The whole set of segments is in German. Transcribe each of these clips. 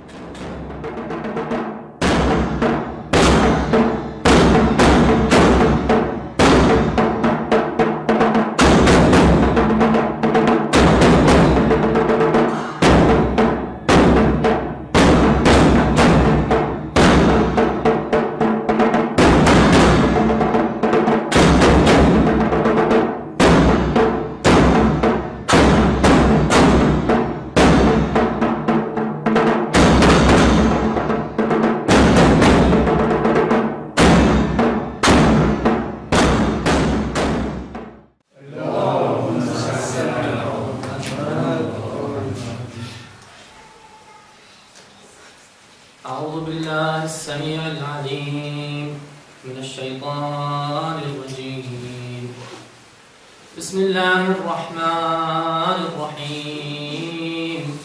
أعوذ بالله السميع العليم من الشيطان الرجيم. بسم الله الرحمن الرحيم.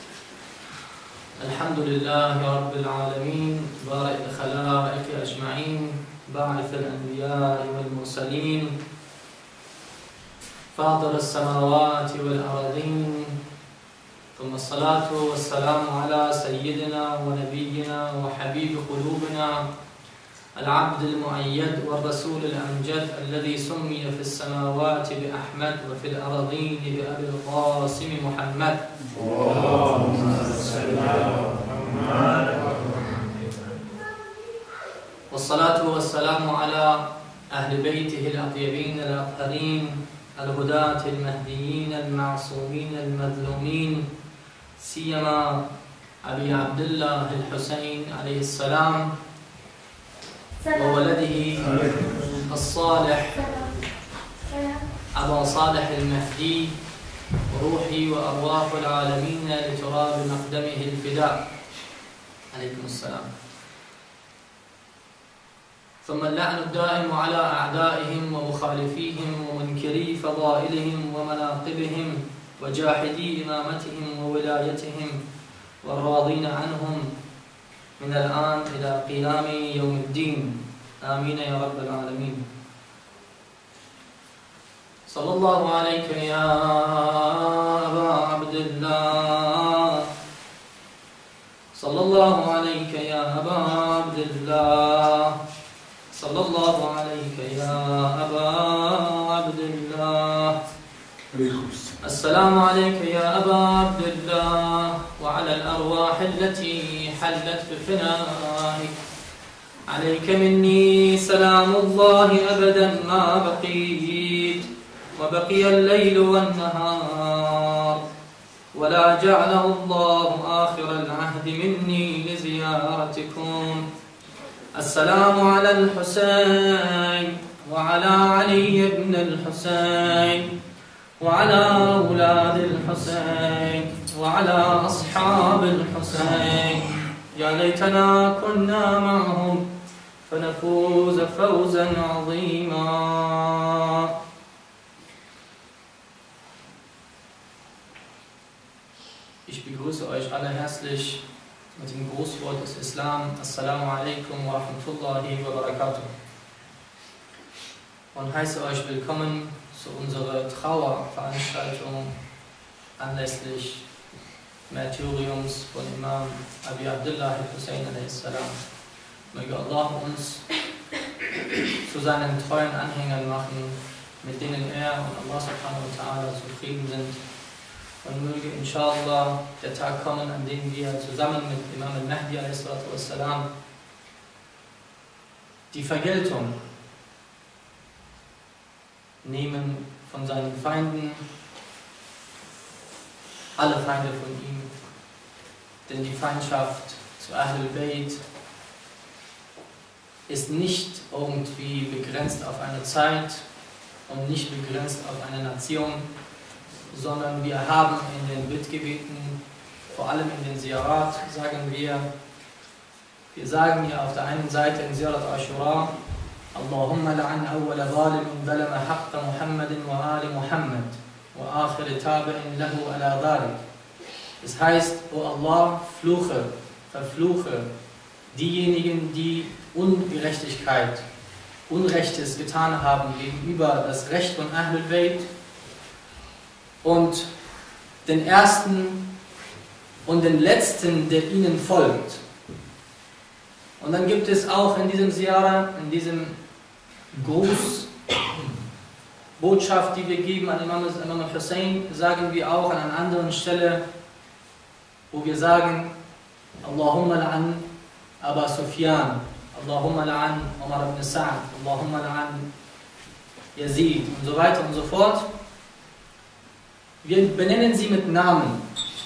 الحمد لله رب العالمين، بارئ الخلائق أجمعين، باعث الأنبياء والمرسلين، فاطر السماوات والأرضين، ثم الصلاة والسلام على سيدنا ونبينا وحبيب قلوبنا العبد المؤيد والرسول الأمجد الذي سمي في السماوات بأحمد وفي الأرضين بأبي القاسم محمد. والصلاة والسلام على أهل بيته الأطيبين الأطهرين الهداة المهديين المعصومين المظلومين، سيما أبي عبد الله الحسين عليه السلام وولده الصالح أبا صالح المهدي، وروحي وأرواح العالمين لتراب مقدمه الفداء عليكم السلام. ثم اللعن الدائم على أعدائهم ومخالفيهم ومنكري فضائلهم ومناقبهم وجاحدي إمامتهم وولايتهم والراضين عنهم من الآن إلى قيام يوم الدين، آمين يا رب العالمين. صلى الله عليك يا أبا عبد الله، صلى الله عليك يا أبا عبد الله، صلى الله عليك يا أبا عبد الله. السلام عليك يا أبا عبد الله وعلى الأرواح التي حلت بفنائك. عليك مني سلام الله أبدا ما بقيت، وبقي الليل والنهار، ولا جعله الله آخر العهد مني لزيارتكم. السلام على الحسين وعلى علي بن الحسين وعلى أولاد الحسين وعلى أصحاب الحسين. يا ليتنا كنا معهم فنفوز فوزا عظيما. Ich begrüße euch alle herzlich mit dem Grußwort des Islam. Assalamu alaikum wa rahmatullahi wa barakatuh. Und heiße euch willkommen zu unserer Trauerveranstaltung anlässlich Märtyriums von Imam Abi Abdullah al-Hussein a.s. Möge Allah uns zu seinen treuen Anhängern machen, mit denen er und Allah subhanahu wa ta'ala zufrieden sind. Und möge inshallah der Tag kommen, an dem wir zusammen mit Imam al-Mahdi a.s. die Vergeltung nehmen von seinen Feinden, alle Feinde von ihm, denn die Feindschaft zu Ahlul Bayt ist nicht irgendwie begrenzt auf eine Zeit und nicht begrenzt auf eine Nation, sondern wir haben in den Bittgebeten, vor allem in den Ziyarat, sagen wir auf der einen Seite in Ziyarat Ashura: Allahumma la'an awwala zalimin zalama haqqa Muhammadin wa ali Muhammad wa akhir tabi'in lahu ala dhalik. Das heißt, O Allah, verfluche diejenigen, die Ungerechtigkeit, Unrechtes getan haben gegenüber das Recht von Ahlul Bayt, und den ersten und den letzten, der ihnen folgt. Und dann gibt es auch in diesem Ziyara, in diesem Gruß, Botschaft, die wir geben an Imam Hussein, sagen wir auch an einer anderen Stelle, wo wir sagen, Allahumma la'an Aba Sufyan, Allahumma la'an Umar ibn Sa'd, Allahumma la'an Yazid und so weiter und so fort. Wir benennen sie mit Namen.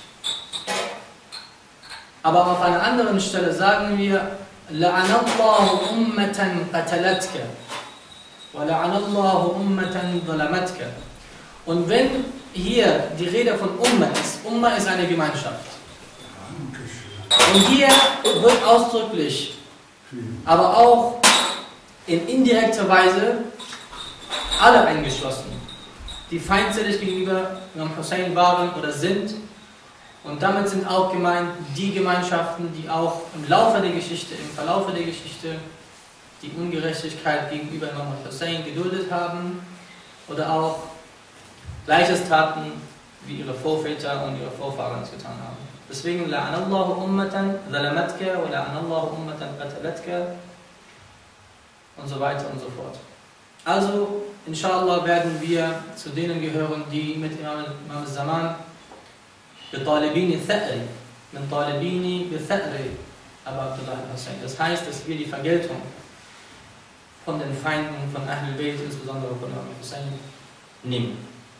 Aber auf einer anderen Stelle sagen wir, La'anallahu ummatan qatalatka wa la'anallahu ummatan zalamatka. Und wenn hier die Rede von Umma ist eine Gemeinschaft. Und hier wird ausdrücklich, aber auch in indirekter Weise alle eingeschlossen, die feindselig gegenüber Imam Hussein waren oder sind. Und damit sind auch gemeint die Gemeinschaften, die auch im Verlaufe der Geschichte die Ungerechtigkeit gegenüber Imam Hussein geduldet haben oder auch Gleiches taten, wie ihre Vorväter und ihre Vorfahren es getan haben. Deswegen, La'anallahu ummatan zalamatka wa la'anallahu ummatan qatalatka und so weiter und so fort. Also, inshallah werden wir zu denen gehören, die mit Imam al-Zaman بِطَالِبِينِ ثَأْرِ مِنْ طَالِبِينِ بِثَأْرِ Abu Abdullah al-Hussein. Das heißt, dass wir die Vergeltung von den Feinden von Ahlul Bayt, insbesondere von Imam Hussein, nehmen.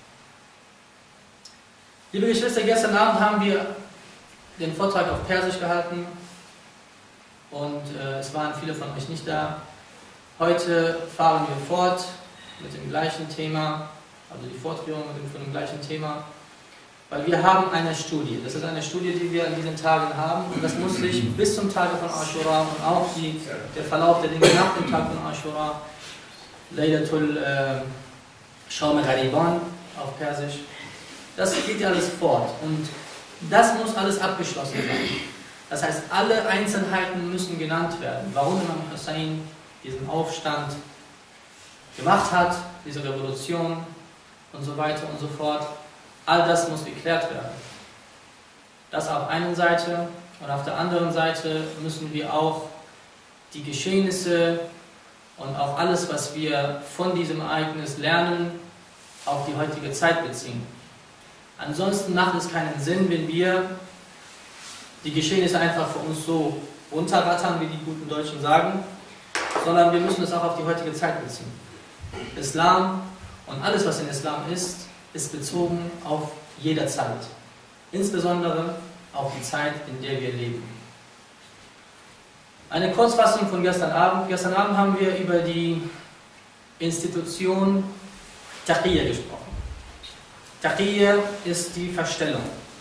Liebe Geschwister, gestern Abend haben wir den Vortrag auf Persisch gehalten und es waren viele von euch nicht da. Heute fahren wir fort mit dem gleichen Thema, also die Fortführung von dem gleichen Thema, weil wir haben eine Studie. Das ist eine Studie, die wir an diesen Tagen haben und das muss sich bis zum Tage von Ashura und auch der Verlauf der Dinge nach dem Tag von Ashura, Laylatul Shawm al-Ghariban auf Persisch, das geht ja alles fort und das muss alles abgeschlossen sein. Das heißt, alle Einzelheiten müssen genannt werden. Warum Imam Hussein diesen Aufstand gemacht hat, diese Revolution und so weiter und so fort. All das muss geklärt werden. Das auf einer Seite und auf der anderen Seite müssen wir auch die Geschehnisse und auch alles, was wir von diesem Ereignis lernen, auf die heutige Zeit beziehen. Ansonsten macht es keinen Sinn, wenn wir die Geschehnisse einfach für uns so runterrattern, wie die guten Deutschen sagen, sondern wir müssen es auch auf die heutige Zeit beziehen. Islam und alles, was in Islam ist bezogen auf jeder Zeit. Insbesondere auf die Zeit, in der wir leben. Eine Kurzfassung von gestern Abend. Gestern Abend haben wir über die Institution Taqiyya gesprochen. Taqiyya ist die Verstellung.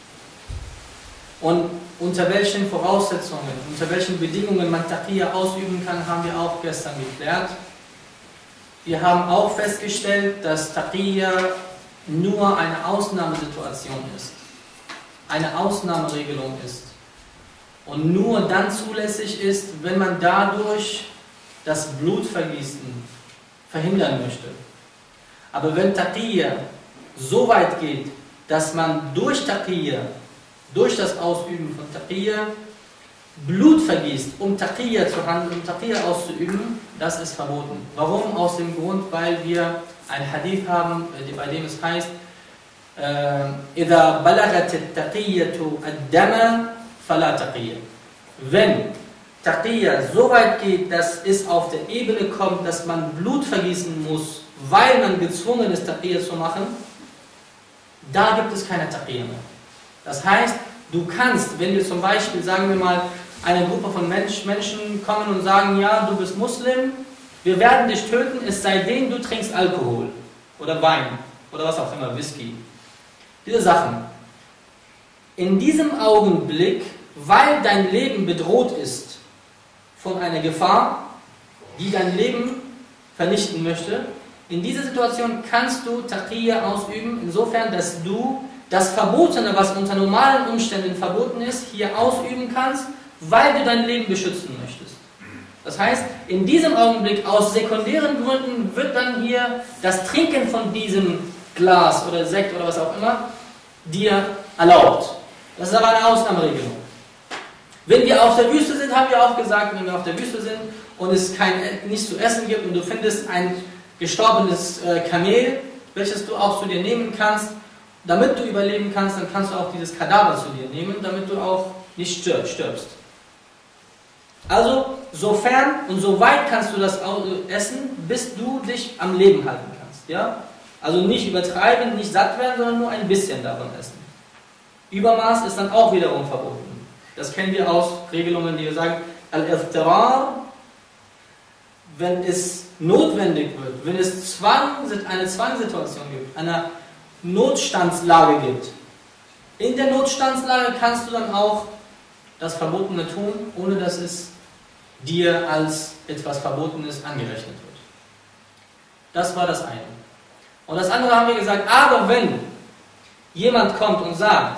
Und unter welchen Voraussetzungen, unter welchen Bedingungen man Taqiyya ausüben kann, haben wir auch gestern geklärt. Wir haben auch festgestellt, dass Taqiyya nur eine Ausnahmesituation ist, eine Ausnahmeregelung ist und nur dann zulässig ist, wenn man dadurch das Blutvergießen verhindern möchte. Aber wenn Taqiyya so weit geht, dass man durch Taqiyya, durch das Ausüben von Taqiyya, Blut vergießt, um Taqiyya zu handeln, um Taqiyya auszuüben, das ist verboten. Warum? Aus dem Grund, weil wir ein Hadith haben, bei dem es heißt, إِذَا بَلَغَتِ التَّقِيَّةُ الدَّمَ فَلَا تَقِيَّ. Wenn Taqiyya so weit geht, dass es auf der Ebene kommt, dass man Blut vergießen muss, weil man gezwungen ist, Taqiyya zu machen, da gibt es keine Taqiyya mehr. Das heißt, du kannst, wenn wir zum Beispiel, sagen wir mal, eine Gruppe von Menschen kommen und sagen, ja, du bist Muslim, wir werden dich töten, es sei denn, du trinkst Alkohol oder Wein oder was auch immer, Whisky. Diese Sachen. In diesem Augenblick, weil dein Leben bedroht ist von einer Gefahr, die dein Leben vernichten möchte, in dieser Situation kannst du Taqiyya ausüben, insofern, dass du das Verbotene, was unter normalen Umständen verboten ist, hier ausüben kannst, weil du dein Leben beschützen möchtest. Das heißt, in diesem Augenblick, aus sekundären Gründen, wird dann hier das Trinken von diesem Glas oder Sekt oder was auch immer dir erlaubt. Das ist aber eine Ausnahmeregelung. Wenn wir auf der Wüste sind, haben wir auch gesagt, wenn wir auf der Wüste sind und es nichts zu essen gibt und du findest ein gestorbenes Kamel, welches du auch zu dir nehmen kannst, damit du überleben kannst, dann kannst du auch dieses Kadaver zu dir nehmen, damit du auch nicht stirbst. Also, sofern und so weit kannst du das essen, bis du dich am Leben halten kannst. Ja? Also nicht übertreiben, nicht satt werden, sondern nur ein bisschen davon essen. Übermaß ist dann auch wiederum verboten. Das kennen wir aus Regelungen, die wir sagen, al-Iftirar, wenn es notwendig wird, wenn es eine Zwangssituation gibt, eine Notstandslage gibt. In der Notstandslage kannst du dann auch das Verbotene tun, ohne dass es dir als etwas Verbotenes angerechnet wird. Das war das eine. Und das andere haben wir gesagt, aber wenn jemand kommt und sagt,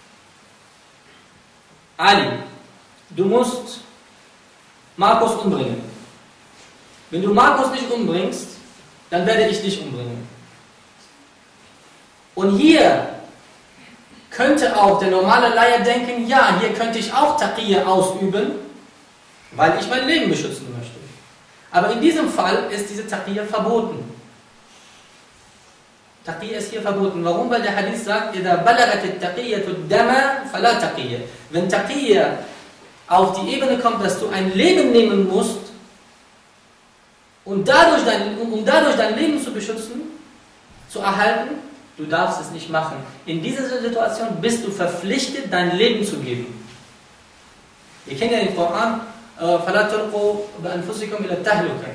Ali, du musst Markus umbringen. Wenn du Markus nicht umbringst, dann werde ich dich umbringen. Und hier könnte auch der normale Laie denken, ja, hier könnte ich auch Taqiyya ausüben, weil ich mein Leben beschützen möchte. Aber in diesem Fall ist diese Taqiyya verboten. Taqiyya ist hier verboten. Warum? Weil der Hadith sagt, إِذَا بَلَغَتِ التَّقِيَّةُ الدَّمَ فَلَا تَقِيَّ. Wenn Taqiyya auf die Ebene kommt, dass du ein Leben nehmen musst, und um dadurch dein Leben zu beschützen, zu erhalten, du darfst es nicht machen. In dieser Situation bist du verpflichtet, dein Leben zu geben. Wir kennen ja den Koran, فَلَا تُلْقُوا بِأَنفُسِكُمْ إِلَى التَّهْلُكَةِ.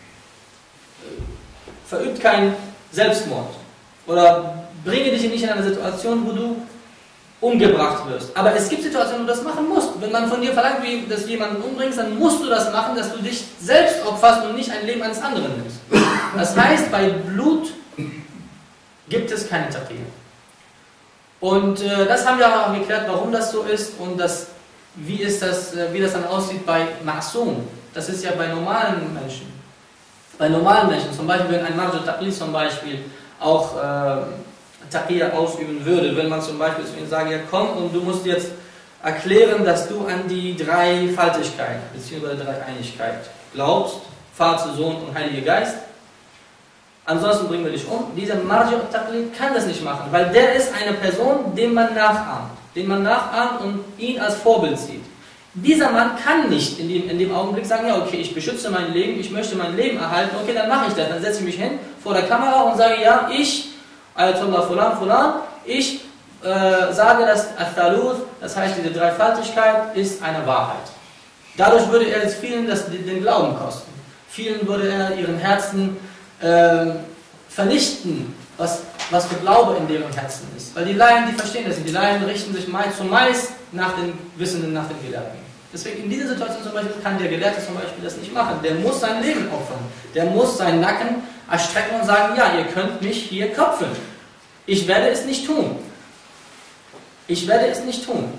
Verübt keinen Selbstmord. Oder bringe dich nicht in eine Situation, wo du umgebracht wirst. Aber es gibt Situationen, wo du das machen musst. Wenn man von dir verlangt, dass du jemanden umbringst, dann musst du das machen, dass du dich selbst opferst und nicht ein Leben eines anderen nimmst. Das heißt, bei Blut gibt es keine Taqiyya. Und das haben wir auch geklärt, warum das so ist und wie das dann aussieht bei Ma'sum. Das ist ja bei normalen Menschen. Bei normalen Menschen, zum Beispiel, wenn ein Marja Taqlid zum Beispiel auch Taqiyya ausüben würde, wenn man zum Beispiel zu ihm sagt, ja komm und du musst jetzt erklären, dass du an die Dreifaltigkeit bzw. Dreieinigkeit glaubst, Vater, Sohn und Heiliger Geist, ansonsten bringen wir dich um. Dieser Marja Taqlid kann das nicht machen, weil der ist eine Person, den man nachahmt und ihn als Vorbild sieht. Dieser Mann kann nicht in dem Augenblick sagen, ja okay, ich beschütze mein Leben, ich möchte mein Leben erhalten, okay, dann mache ich das, dann setze ich mich hin vor der Kamera und sage, ja, ich, Ayatollah Fulan, ich sage, dass Al-Thaluth, das heißt diese Dreifaltigkeit, ist eine Wahrheit. Dadurch würde er jetzt vielen den Glauben kosten. Vielen würde er ihren Herzen vernichten, was für Glaube in deren Herzen ist. Weil die Laien, die verstehen das nicht. Die Laien richten sich zumeist nach den Wissenden, nach den Gelehrten. Deswegen in dieser Situation zum Beispiel kann der Gelehrte zum Beispiel das nicht machen. Der muss sein Leben opfern. Der muss seinen Nacken erstrecken und sagen, ja, ihr könnt mich hier köpfen. Ich werde es nicht tun. Ich werde es nicht tun.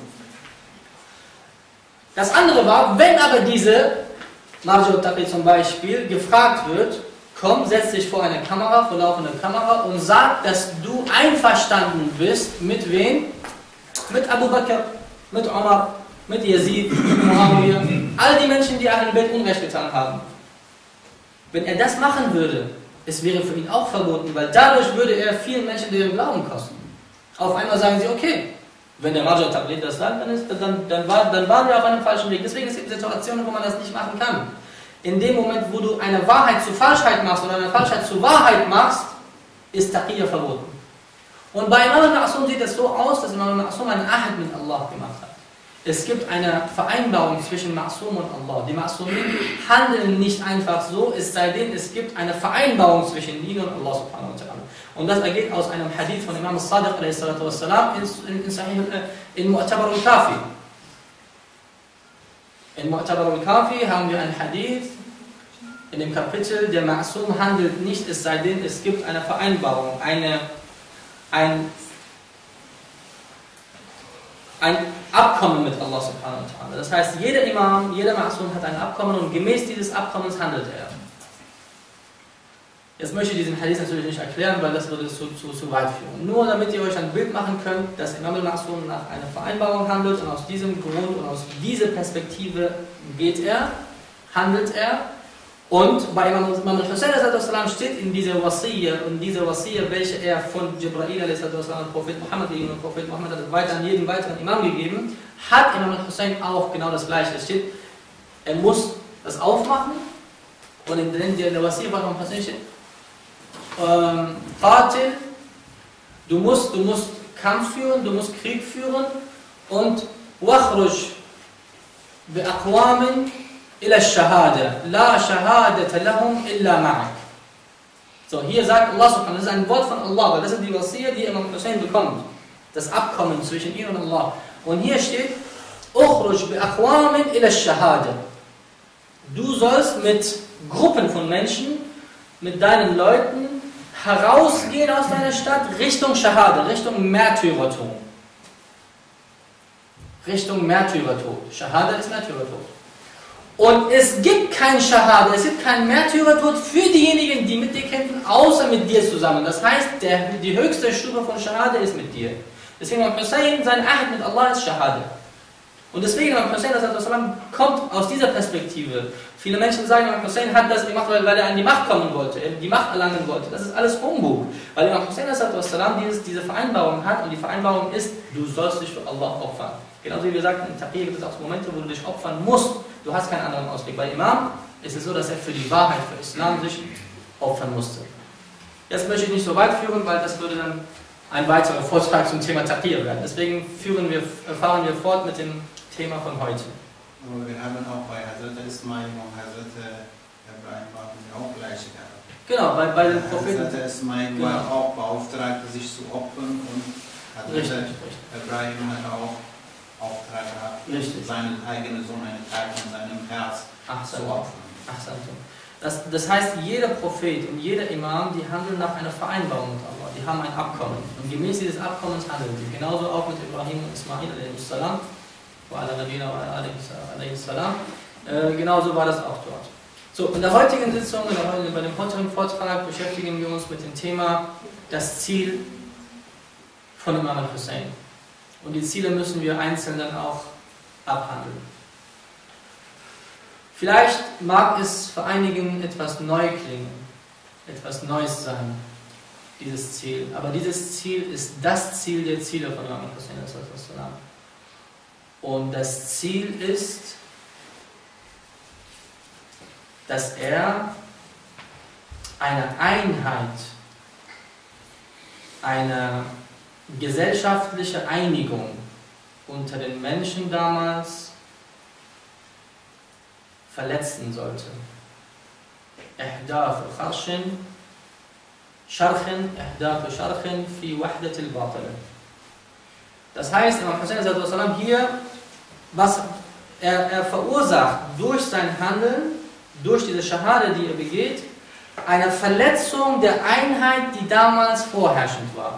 Das andere war, wenn aber diese Marja Taqi zum Beispiel gefragt wird, komm, setz dich vor eine Kamera, vor laufende Kamera und sag, dass du einverstanden bist mit wem? Mit Abu Bakr, mit Umar, mit Yazid, mit Muawiyah, all die Menschen, die Ahlul Bayt Unrecht getan haben. Wenn er das machen würde, es wäre für ihn auch verboten, weil dadurch würde er vielen Menschen deren Glauben kosten. Auf einmal sagen sie, okay, wenn der Marja Taqi das sagt, dann waren wir auf einem falschen Weg. Deswegen es gibt Situationen, wo man das nicht machen kann. In dem Moment, wo du eine Wahrheit zu Falschheit machst oder eine Falschheit zu Wahrheit machst, ist Taqiyya verboten. Und bei Imam al-Ma'sum sieht es so aus, dass Imam al-Ma'sum einen Ahd mit Allah gemacht hat. Es gibt eine Vereinbarung zwischen Ma'sum und Allah. Die Ma'sumin handeln nicht einfach so, es sei denn, es gibt eine Vereinbarung zwischen ihnen und Allah subhanahu wa ta'ala. Und das ergeht aus einem Hadith von Imam al-Sadiq in Mu'tabar al-Kafi. In Mu'tabar al-Kafi haben wir ein Hadith in dem Kapitel, der Ma'sum handelt nicht, es sei denn, es gibt eine Vereinbarung, ein Abkommen mit Allah subhanahu wa ta'ala. Das heißt, jeder Imam, jeder Ma'sum hat ein Abkommen und gemäß dieses Abkommens handelt er. Jetzt möchte ich diesen Hadith natürlich nicht erklären, weil das würde zu weit führen. Nur damit ihr euch ein Bild machen könnt, dass Imam al-Ma'sum nach einer Vereinbarung handelt und aus diesem Grund und aus dieser Perspektive handelt er. Und bei Imam al-Hussein steht in dieser Wasiyya, welche er von Jibril a.s. Prophet Muhammad gegeben und Prophet Muhammad hat es weiter an jeden weiteren Imam gegeben, hat Imam al-Hussein auch genau das Gleiche. Es steht, er muss das aufmachen und in der Wasiyya von Imam al-Hussein steht, Qatil, du musst Kampf führen, du musst Krieg führen und wakhruj bi aqwamin ila shahada, la shahadata lahum illa ma'ak. So, hier sagt Allah subhanahu, das ist ein Wort von Allah, weil das ist die Wasiyya, die Imam Hussein bekommt. Das Abkommen zwischen ihm und Allah. Und hier steht, ukhruj bi aqwamin ila shahada. Du sollst mit Gruppen von Menschen, mit deinen Leuten, herausgehen aus deiner Stadt Richtung Shahada, Richtung Märtyrertod. Richtung Märtyrertod. Shahada ist Märtyrertod. Und es gibt kein Shahada, es gibt keinen Märtyrertod für diejenigen, die mit dir kämpfen, außer mit dir zusammen. Das heißt, die höchste Stufe von Shahada ist mit dir. Deswegen Imam Hussein, sein Ahd mit Allah ist Shahada. Und deswegen Imam Hussein kommt aus dieser Perspektive. Viele Menschen sagen, Imam Hussein hat das gemacht, weil er an die Macht kommen wollte, die Macht erlangen wollte. Das ist alles Humbug. Weil Imam Hussein diese Vereinbarung hat und die Vereinbarung ist, du sollst dich für Allah opfern. Genauso wie wir sagten, in Taqiyya gibt es auch Momente, wo du dich opfern musst. Du hast keinen anderen Ausweg. Bei Imam ist es so, dass er für die Wahrheit, für Islam sich opfern musste. Jetzt möchte ich nicht so weit führen, weil das würde dann ein weiterer Vortrag zum Thema Taqiyya werden. Deswegen fahren wir fort mit dem Thema von heute. Aber wir haben auch bei Hazrat Ismail und Hazrat Ibrahim auch gleiche gehabt. Genau, bei den Propheten. Hazrat Ismail war auch beauftragt, sich zu opfern, und Hazrat Ibrahim hat auch Auftrag gehabt, seinen eigenen Sohn, einen Teil von seinem Herz zu opfern. Das heißt, jeder Prophet und jeder Imam, die handeln nach einer Vereinbarung mit Allah. Die haben ein Abkommen. Und gemäß dieses Abkommens handeln sie. Genauso auch mit Ibrahim und Ismail a.s. Genauso war das auch dort. So, in der heutigen Sitzung, bei dem heutigen Vortrag beschäftigen wir uns mit dem Thema das Ziel von Imam al-Hussein. Und die Ziele müssen wir einzeln dann auch abhandeln. Vielleicht mag es für einigen etwas neu klingen, etwas Neues sein, dieses Ziel. Aber dieses Ziel ist das Ziel der Ziele von Imam al-Hussein. Und das Ziel ist, dass er eine Einheit, eine gesellschaftliche Einigung unter den Menschen damals verletzen sollte. Ihdath al-Kharshin, Sharkhin, Ihdath al-Sharkhin fi Wahdat al-Batil. Das heißt, Imam Hussein hier, was er verursacht durch sein Handeln, durch diese Shahada, die er begeht, eine Verletzung der Einheit, die damals vorherrschend war.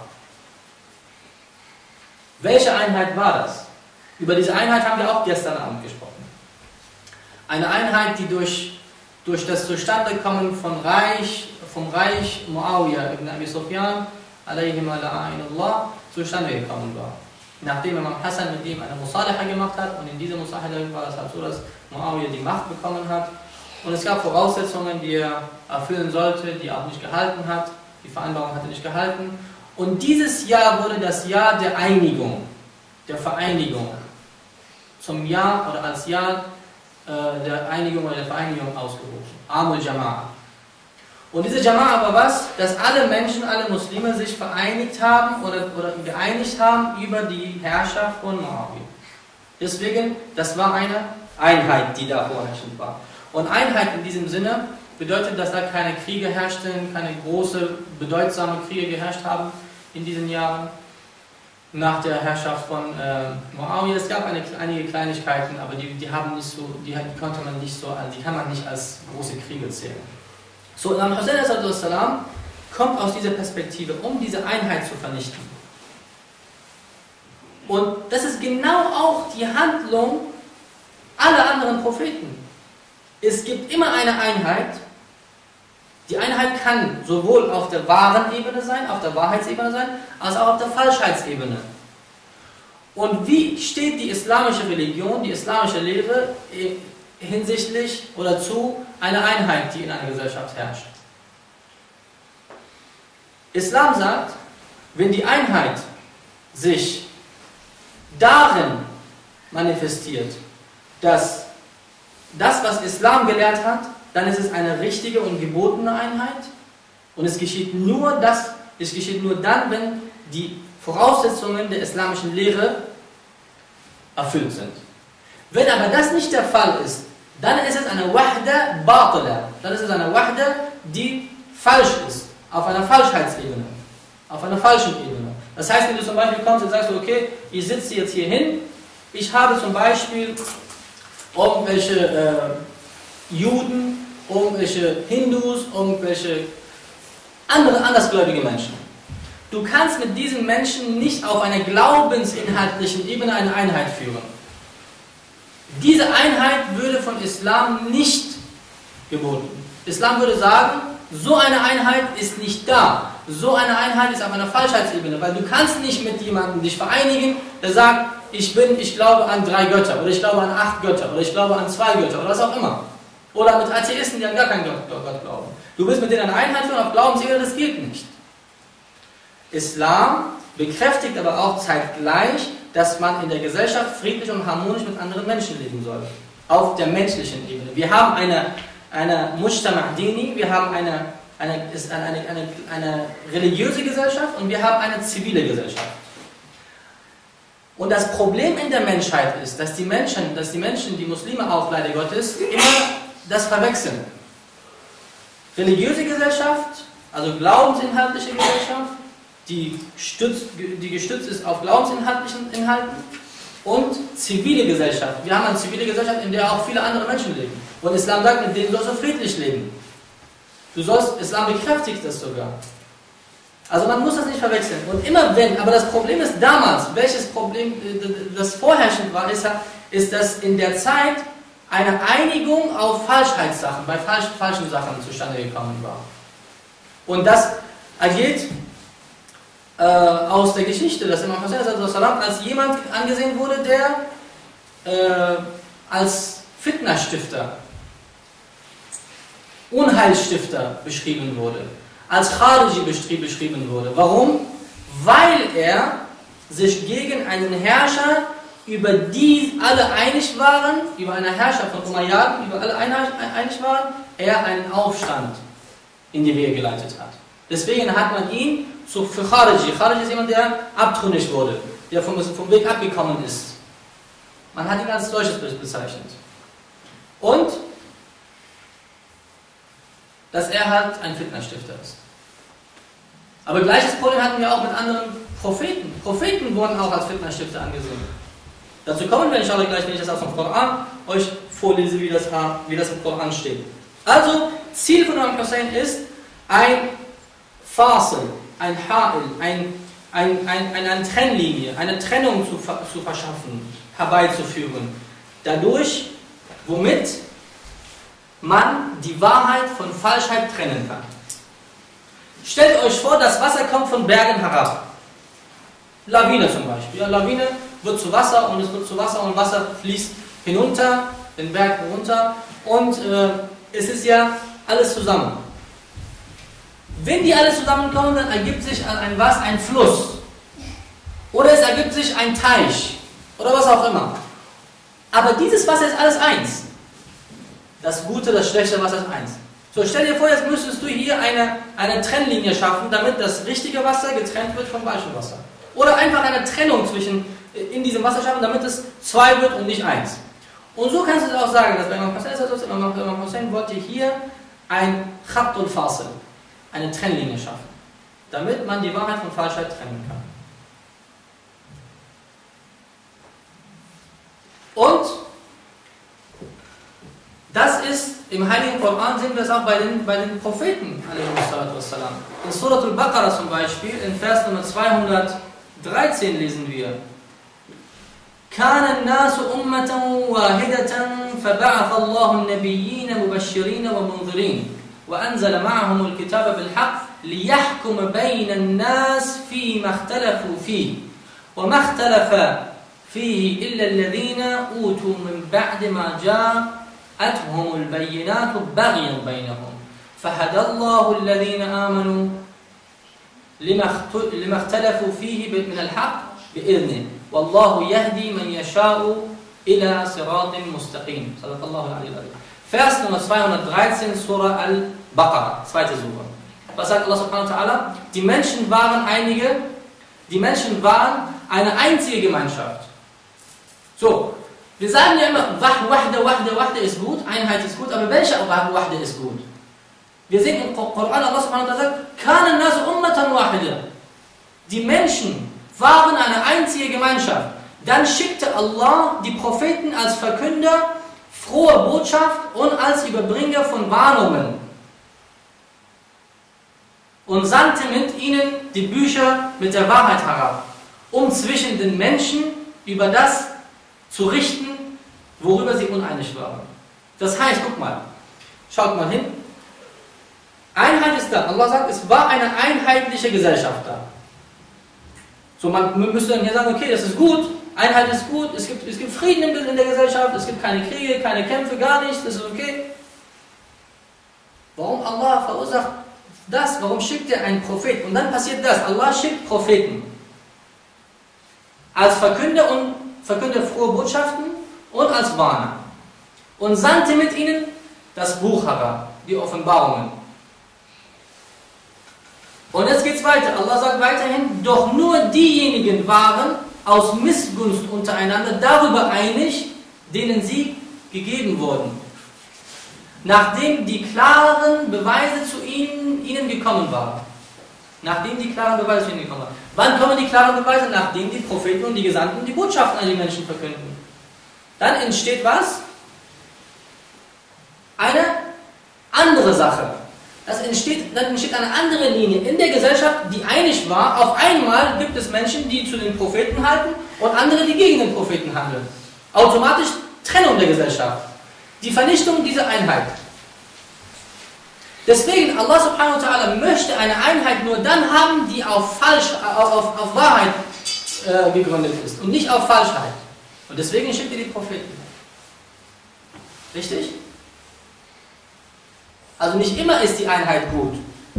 Welche Einheit war das? Über diese Einheit haben wir auch gestern Abend gesprochen. Eine Einheit, die durch das Zustandekommen vom Reich Muawiyah ibn Abi Sufyan alayhim la'inullah zustande gekommen war. Nachdem Imam Hassan mit ihm eine Musalaha gemacht hat, und in dieser Musalaha war es halt so, dass Muawiyah die Macht bekommen hat, und es gab Voraussetzungen, die er erfüllen sollte, die er auch nicht gehalten hat. Die Vereinbarung hat er nicht gehalten. Und dieses Jahr wurde das Jahr der Einigung, der Vereinigung, zum Jahr oder als Jahr der Einigung oder der Vereinigung ausgerufen. Amul Jama'a. Und diese Jama'a war was? Dass alle Menschen, alle Muslime sich vereinigt haben oder geeinigt haben über die Herrschaft von Muawiyah. Deswegen, das war eine Einheit, die da vorherrschend war. Und Einheit in diesem Sinne bedeutet, dass da keine Kriege herrschten, keine große, bedeutsame Kriege geherrscht haben in diesen Jahren nach der Herrschaft von Muawiyah. Es gab einige Kleinigkeiten, aber die kann man nicht als große Kriege zählen. So, Imam Hussein kommt aus dieser Perspektive, um diese Einheit zu vernichten. Und das ist genau auch die Handlung aller anderen Propheten. Es gibt immer eine Einheit, Die Einheit kann sowohl auf der wahren Ebene sein, auf der Wahrheitsebene sein, als auch auf der Falschheitsebene. Und wie steht die islamische Religion, die islamische Lehre hinsichtlich oder zu einer Einheit, die in einer Gesellschaft herrscht? Islam sagt, wenn die Einheit sich darin manifestiert, dass das, was Islam gelehrt hat, dann ist es eine richtige und gebotene Einheit. Und es geschieht nur dann, wenn die Voraussetzungen der islamischen Lehre erfüllt sind. Wenn aber das nicht der Fall ist, dann ist es eine Wahda Batila. Dann ist es eine Wahda, die falsch ist, auf einer Falschheitsebene, auf einer falschen Ebene. Das heißt, wenn du zum Beispiel kommst und sagst, okay, ich sitze jetzt hier hin, ich habe zum Beispiel irgendwelche Juden, irgendwelche Hindus, irgendwelche andersgläubige Menschen. Du kannst mit diesen Menschen nicht auf einer glaubensinhaltlichen Ebene eine Einheit führen. Diese Einheit würde von Islam nicht geboten. Islam würde sagen, so eine Einheit ist nicht da. So eine Einheit ist auf einer Falschheitsebene, weil du kannst nicht mit jemandem dich vereinigen, der sagt, ich glaube an 3 Götter, oder ich glaube an 8 Götter, oder ich glaube an 2 Götter, oder was auch immer. Oder mit Atheisten, die an gar keinen Gott glauben. Du willst mit denen eine Einheit führen auf Glaubensebene, das geht nicht. Islam bekräftigt aber auch zeitgleich, dass man in der Gesellschaft friedlich und harmonisch mit anderen Menschen leben soll. Auf der menschlichen Ebene. Wir haben eine Mujtama' Dini, wir haben eine religiöse Gesellschaft und wir haben eine zivile Gesellschaft. Und das Problem in der Menschheit ist, dass die Menschen, die Muslime auch leider Gottes, immer das verwechseln. Religiöse Gesellschaft, also glaubensinhaltliche Gesellschaft, die gestützt ist auf glaubensinhaltlichen Inhalten, und zivile Gesellschaft. Wir haben eine zivile Gesellschaft, in der auch viele andere Menschen leben. Und Islam sagt, mit denen sollst du friedlich leben. Islam bekräftigt das sogar. Also man muss das nicht verwechseln. Und immer wenn, aber das Problem ist damals, welches Problem das vorherrschend war, ist, dass in der Zeit eine Einigung auf Falschheitssachen, bei falschen Sachen zustande gekommen war. Und das ergeht aus der Geschichte, dass Imam Hussein als jemand angesehen wurde, der als Fitna-Stifter, Unheilsstifter beschrieben wurde, als Khariji beschrieben wurde. Warum? Weil er sich gegen einen Herrscher, über die alle einig waren, über einen Herrscher von Umayyaden, über alle einig waren, er einen Aufstand in die Wege geleitet hat. Deswegen hat man ihn für Khariji. Khariji ist jemand, der abtrünnig wurde, der vom Weg abgekommen ist. Man hat ihn als solches bezeichnet. Und dass er halt ein Fitna-Stifter ist. Aber gleiches Problem hatten wir auch mit anderen Propheten. Propheten wurden auch als Fitna-Stifter angesehen. Dazu kommen wir inshallah gleich, wenn ich das aus dem Koran euch vorlese, wie das im Koran steht. Also, Ziel von Imam Hussein ist, ein Fasil, ein Ha'il, eine Trennlinie, eine Trennung zu verschaffen, herbeizuführen. Dadurch, womit man die Wahrheit von Falschheit trennen kann. Stellt euch vor, das Wasser kommt von Bergen herab. Lawine zum Beispiel. Ja, Lawine wird zu Wasser und es wird zu Wasser und Wasser fließt hinunter, den Berg runter und es ist ja alles zusammen. Wenn die alle zusammenkommen, dann ergibt sich ein Fluss. Oder es ergibt sich ein Teich. Oder was auch immer. Aber dieses Wasser ist alles eins. Das gute, das schlechte Wasser ist eins. So, stell dir vor, jetzt müsstest du hier eine Trennlinie schaffen, damit das richtige Wasser getrennt wird vom falschen Wasser. Oder einfach eine Trennung in diesem Wasser schaffen, damit es 2 wird und nicht 1. Und so kannst du auch sagen, dass bei Imam Hussein wollte hier ein Khatt und Fasil, eine Trennlinie schaffen, damit man die Wahrheit von Falschheit trennen kann. Und das ist, im Heiligen Koran sehen wir es auch bei den Propheten, in Surat al-Baqarah zum Beispiel, in Vers Nummer 213 lesen wir: كان الناس أمة واحدة فبعث الله النبيين مبشرين ومنذرين وأنزل معهم الكتاب بالحق ليحكم بين الناس فيما اختلفوا فيه وما اختلف فيه إلا الذين أوتوا من بعد ما جاءتهم البينات بغيا بينهم فهدى الله الذين آمنوا لما اختلفوا فيه من الحق بإذنه والله يهدي من يشاء إلى صراط مستقيم. صدق الله العلي العظيم. Vers Nummer 213, Surah Al-Baqarah, zweite Surah. Was sagt Allah subhanahu wa ta'ala? Die Menschen waren eine einzige Gemeinschaft. So, wir sagen ja immer, Wahda ist gut, Einheit ist gut, aber welche Wahda ist gut? Wir sehen im Koran, Allah subhanahu wa ta'ala sagt, Kana nas ummatan wahida. Die Menschen waren eine einzige Gemeinschaft. Dann schickte Allah die Propheten als Verkünder frohe Botschaft und als Überbringer von Warnungen und sandte mit ihnen die Bücher mit der Wahrheit herab, um zwischen den Menschen über das zu richten, worüber sie uneinig waren. Das heißt, guck mal, schaut mal hin, Einheit ist da. Allah sagt, es war eine einheitliche Gesellschaft da. So, man müsste dann hier sagen, okay, das ist gut, Einheit ist gut, es gibt Frieden in der Gesellschaft, es gibt keine Kriege, keine Kämpfe, gar nichts, das ist okay. Warum Allah verursacht das? Warum schickt er einen Prophet? Und dann passiert das, Allah schickt Propheten als Verkünder frohe Botschaften und als Warner und sandte mit ihnen das Buch herab, die Offenbarungen. Und jetzt geht's weiter. Allah sagt weiterhin, doch nur diejenigen waren aus Missgunst untereinander darüber einig, denen sie gegeben wurden, nachdem die klaren Beweise zu ihnen gekommen waren. Nachdem die klaren Beweise zu ihnen gekommen waren. Wann kommen die klaren Beweise? Nachdem die Propheten und die Gesandten die Botschaften an die Menschen verkünden. Dann entsteht was? Eine andere Sache. Dann entsteht eine andere Linie in der Gesellschaft, die einig war. Auf einmal gibt es Menschen, die zu den Propheten halten und andere, die gegen den Propheten handeln. Automatisch Trennung der Gesellschaft. Die Vernichtung dieser Einheit. Deswegen, Allah subhanahu wa ta'ala möchte eine Einheit nur dann haben, die auf Wahrheit gegründet ist und nicht auf Falschheit. Und deswegen schickt er die Propheten. Richtig? Also nicht immer ist die Einheit gut.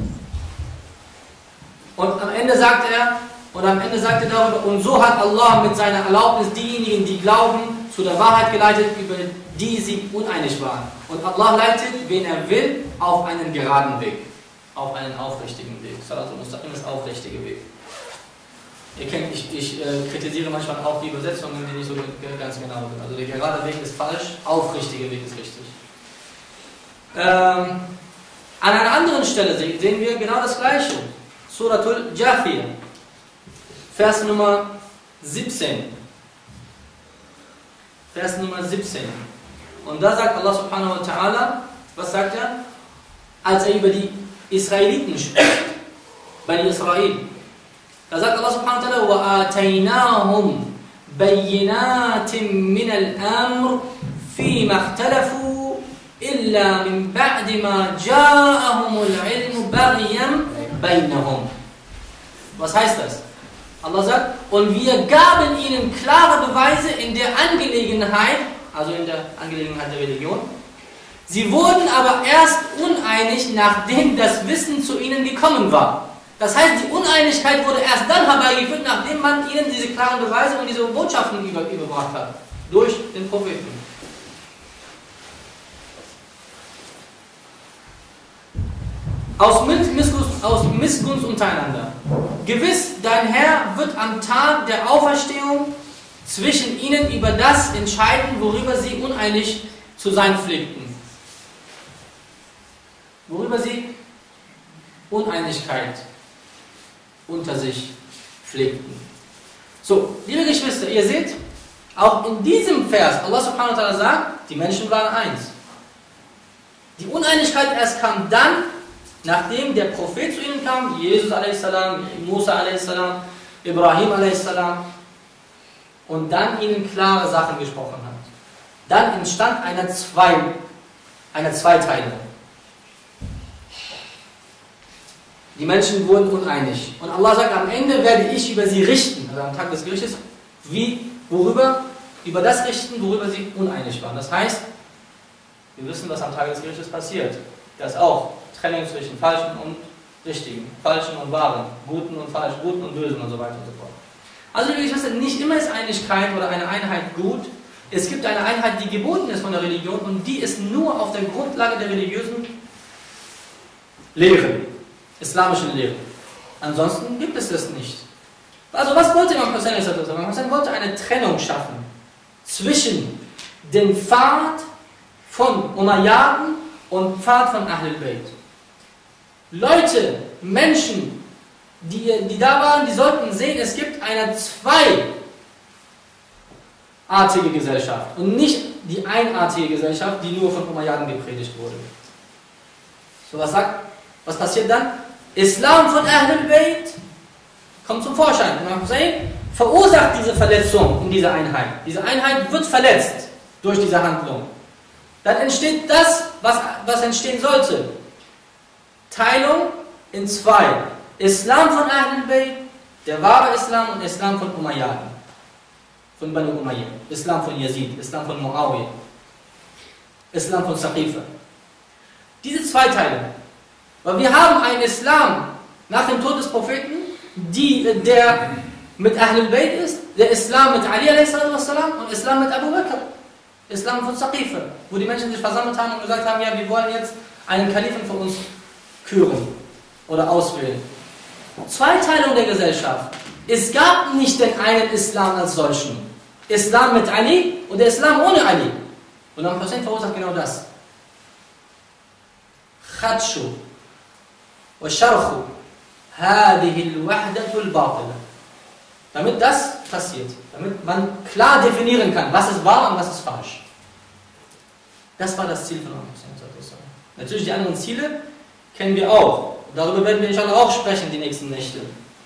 Und am Ende sagt er darüber, und so hat Allah mit seiner Erlaubnis diejenigen, die glauben, zu der Wahrheit geleitet, über die sie uneinig waren. Und Allah leitet, wen er will, auf einen geraden Weg. Auf einen aufrichtigen Weg. Salatul Mustaqim ist aufrichtiger Weg. Ihr kennt, ich kritisiere manchmal auch die Übersetzungen, die nicht so ganz genau sind. Also der gerade Weg ist falsch, aufrichtiger Weg ist richtig. An einer anderen Stelle sehen wir genau das Gleiche. Suratul Jathiyah, Vers Nummer 17. Vers Nummer 17. Und da sagt Allah subhanahu wa ta'ala, was sagt er? Als er über die Israeliten spricht, Bani Israel. Da sagt Allah subhanahu wa ta'ala, وَآتَيْنَاهُمْ بَيِّنَاتٍ مِنَ الْأَمْرِ فِي مَا اخْتَلَفُوا إِلَّا مِنْ بَعْدِ مَا جَاءَهُمُ الْعِلْمُ بَغْيًا بَيْنَهُمْ. Was heißt das? Allah sagt, und wir gaben ihnen klare Beweise in der Angelegenheit, also in der Angelegenheit der Religion. Sie wurden aber erst uneinig, nachdem das Wissen zu ihnen gekommen war. Das heißt, die Uneinigkeit wurde erst dann herbeigeführt, nachdem man ihnen diese klaren Beweise und diese Botschaften überbracht hat. Durch den Propheten. Aus Missgunst untereinander. Gewiss, dein Herr wird am Tag der Auferstehung zwischen ihnen über das entscheiden, worüber sie uneinig zu sein pflegten. Worüber sie Uneinigkeit unter sich pflegten. So, liebe Geschwister, ihr seht, auch in diesem Vers, Allah subhanahu wa ta'ala sagt, die Menschen waren eins. Die Uneinigkeit erst kam dann, nachdem der Prophet zu ihnen kam, Jesus a.s., Musa a.s., Ibrahim a.s., und dann ihnen klare Sachen gesprochen hat. Dann entstand eine Zweiteilung. Die Menschen wurden uneinig. Und Allah sagt, am Ende werde ich über sie richten, also am Tag des Gerichtes, worüber? Über das richten, worüber sie uneinig waren. Das heißt, wir wissen, was am Tag des Gerichtes passiert. Das ist auch Trennung zwischen Falschen und Richtigen, Falschen und Wahren, Guten und Falschen, Guten und Bösen und so weiter und so fort. Also nicht immer ist Einigkeit oder eine Einheit gut. Es gibt eine Einheit, die geboten ist von der Religion und die ist nur auf der Grundlage der religiösen Lehre, islamischen Lehre. Ansonsten gibt es das nicht. Also was wollte Imam Hussein? Imam Hussein wollte eine Trennung schaffen zwischen dem Pfad von Umayyaden und Pfad von Ahlul Bayt. Leute, Menschen, die da waren, die sollten sehen, es gibt eine zweiartige Gesellschaft und nicht die einartige Gesellschaft, die nur von Umayyaden gepredigt wurde. So, was passiert dann? Islam von Ahlul Bayt kommt zum Vorschein. Imam Hussein verursacht diese Verletzung in dieser Einheit. Diese Einheit wird verletzt durch diese Handlung. Dann entsteht das, was entstehen sollte. Teilung in zwei. Islam von Ahlul Bayt, der wahre Islam, und Islam von Umayyaden. Von Bani Umayyah. Islam von Yazid, Islam von Muawiyah. Islam von Saqifa. Diese Zweiteilung. Weil wir haben einen Islam nach dem Tod des Propheten, der mit Ahlul Bayt ist, der Islam mit Ali a.s. und Islam mit Abu Bakr. Islam von Saqifa, wo die Menschen sich versammelt haben und gesagt haben, ja, wir wollen jetzt einen Kalifen für uns küren oder auswählen. Zweiteilung der Gesellschaft. Es gab nicht den einen Islam als solchen. Islam mit Ali und der Islam ohne Ali. Und Imam Hussein verursacht genau das. Khadshu wa sharhu hadhihi al-wahdatu al-batila. Damit das passiert, damit man klar definieren kann, was ist wahr und was ist falsch. Das war das Ziel von Imam Hussein. Natürlich die anderen Ziele kennen wir auch. Darüber werden wir inshallah auch sprechen die nächsten Nächte.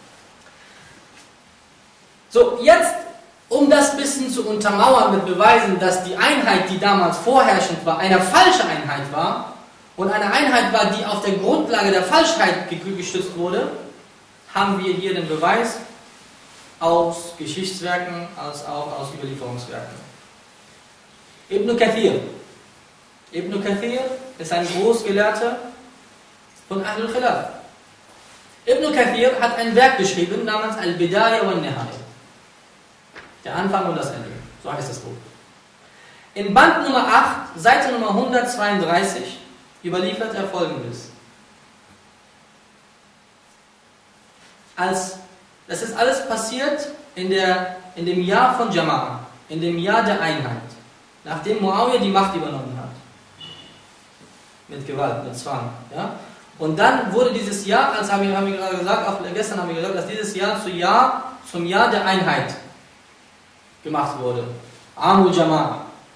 So, jetzt, um das ein bisschen zu untermauern mit Beweisen, dass die Einheit, die damals vorherrschend war, eine falsche Einheit war und eine Einheit war, die auf der Grundlage der Falschheit gestützt wurde, haben wir hier den Beweis aus Geschichtswerken als auch aus Überlieferungswerken. Ibn Kathir. Ibn Kathir ist ein Großgelehrter von Ahlul Khilaf. Ibn Kathir hat ein Werk geschrieben namens Al-Bidaya wa Nihaya. Der Anfang und das Ende. So heißt das Buch. In Band Nummer 8, Seite Nummer 132 überliefert er Folgendes. Das ist alles passiert in dem Jahr von Jama'a, in dem Jahr der Einheit, nachdem Muawiyah die Macht übernommen hat. Mit Gewalt, mit Zwang. Ja? Und dann wurde dieses Jahr, als haben wir gerade gesagt, auch gestern haben wir gesagt, dass dieses Jahr zum Jahr der Einheit gemacht wurde. Amul Jama'a.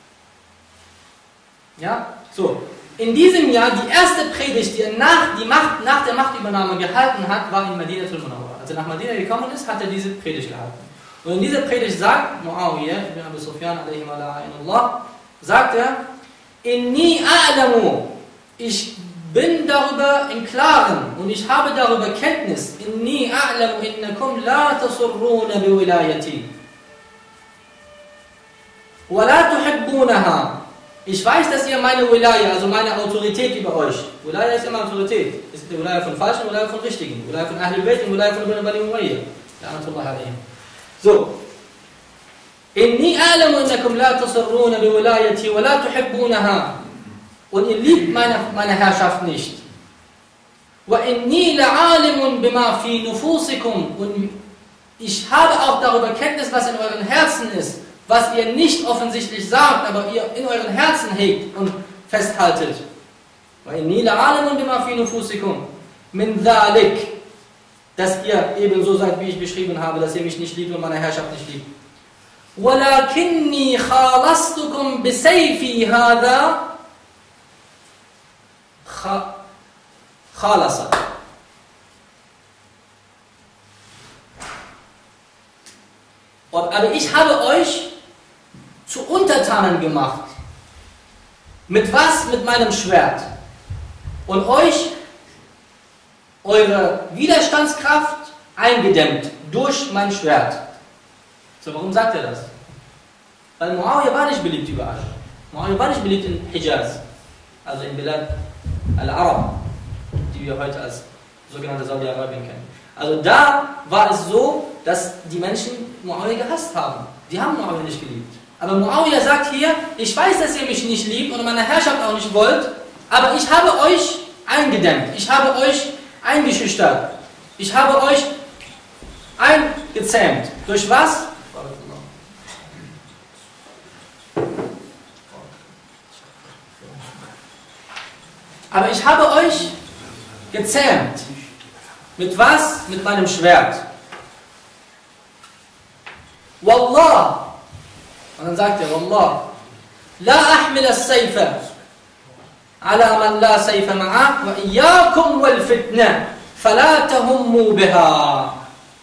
Ja? So. In diesem Jahr, die erste Predigt, die er nach der Machtübernahme gehalten hat, war in Madinatul Munawwara. Als er nach Madina gekommen ist, hat er diese Predigt gehalten. Und in dieser Predigt sagt Muawiyah, ibn Abi Sufyan, sagt er, Inni a'lamu, ich bin darüber im Klaren und ich habe darüber Kenntnis. Inni a'lamu innakum la tasurruna biwilayati. Wa la tuhibbunaha. Ich weiß, dass ihr meine Wilaya, also meine Autorität über euch, Wilaya ist immer Autorität. Es gibt die Wilaya von Falschen und Wilaya von Richtigen. Wilaya von Ahlul Bayt und Wilaya von Bani Umayyah. So. Inni a'lamu innakum la tasurruna biwilayati wa la tuhibbunaha. Und ihr liebt meine Herrschaft nicht. Wa inni la'alimun bima fi nufusikum. Und ich habe auch darüber Kenntnis, was in euren Herzen ist. Was ihr nicht offensichtlich sagt, aber ihr in euren Herzen hegt und festhaltet. وَإِنِّي لَعَالِمٌ بِمَا فِي نُفُوسِكُمْ مِنْ ذَلِكَ, dass ihr ebenso seid, wie ich beschrieben habe, dass ihr mich nicht liebt und meine Herrschaft nicht liebt. وَلَكِنِّي خَالَصْتُكُمْ بِسَيْفِي هَذَا خَالَصًا. Aber ich habe euch zu Untertanen gemacht. Mit was? Mit meinem Schwert. Und euch eure Widerstandskraft eingedämmt durch mein Schwert. So, warum sagt er das? Weil Muawiyah war nicht beliebt überall. Muawiyah war nicht beliebt in Hijaz, also in Bilad al-Arab, die wir heute als sogenannte Saudi-Arabien kennen. Also da war es so, dass die Menschen Muawiyah gehasst haben. Die haben Muawiyah nicht geliebt. Aber Muawiyah sagt hier, ich weiß, dass ihr mich nicht liebt und meine Herrschaft auch nicht wollt, aber ich habe euch eingedämmt, ich habe euch eingeschüchtert, ich habe euch eingezähmt. Durch was? Aber ich habe euch gezähmt. Mit was? Mit meinem Schwert. Wallah. Und dann sagt er, Wallah, La ahmil as-sayfa ala man la sayfa ma'a wa iyyakum wal fitna fala tahummu biha.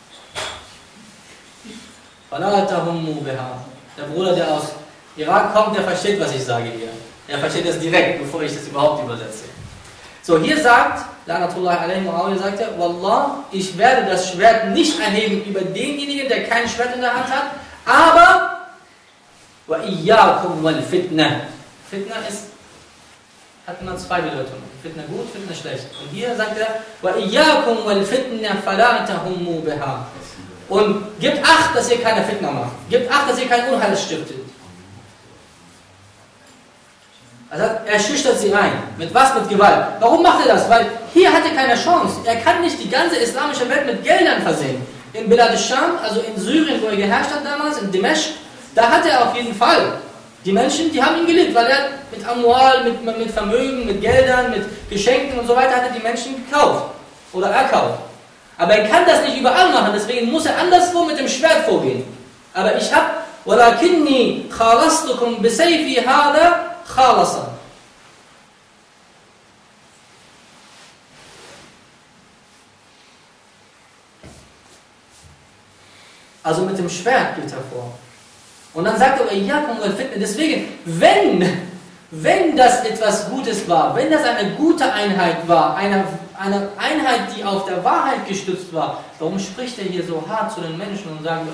Fala tahummu biha. Der Bruder, der aus Irak kommt, der versteht, was ich sage hier. Er versteht das direkt, bevor ich das überhaupt übersetze. So, hier sagt, La'natullah alayhi Muawiyah sagt er, Wallah, ich werde das Schwert nicht erheben über denjenigen, der kein Schwert in der Hand hat, aber wa iyyakum wal fitna. Fitna hat immer zwei Bedeutungen. Fitna gut, Fitna schlecht. Und hier sagt er, wa iyyakum wal fitna fala tahummu biha. Und gebt Acht, dass ihr keine Fitna macht. Gebt Acht, dass ihr kein Unheil stiftet. Also er schüchtert sie ein. Mit was? Mit Gewalt. Warum macht er das? Weil hier hat er keine Chance. Er kann nicht die ganze islamische Welt mit Geldern versehen. In Bilad al-Sham, also in Syrien, wo er geherrscht hat damals, in Dimashq, da hat er auf jeden Fall die Menschen, die haben ihn geliebt, weil er mit Amwal, mit Vermögen, mit Geldern, mit Geschenken und so weiter hat er die Menschen gekauft oder erkauft. Aber er kann das nicht überall machen, deswegen muss er anderswo mit dem Schwert vorgehen. Aber ich habe وَلَكِنِّي خَالَصْتُكُمْ بِسَيْفِي هَذَا خَالَصًا. Also mit dem Schwert geht er vor. Und dann sagt er, deswegen, wenn das etwas Gutes war, wenn das eine gute Einheit war, eine Einheit, die auf der Wahrheit gestützt war, warum spricht er hier so hart zu den Menschen und sagt,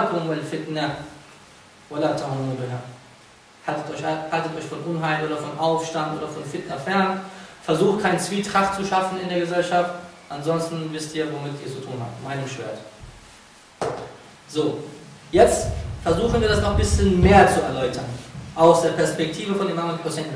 haltet euch von Unheil oder von Aufstand oder von Fitna fern, versucht kein Zwietracht zu schaffen in der Gesellschaft, ansonsten wisst ihr, womit ihr zu tun habt, meinem Schwert. So, jetzt versuchen wir das noch ein bisschen mehr zu erläutern, aus der Perspektive von Imam al-Hussein.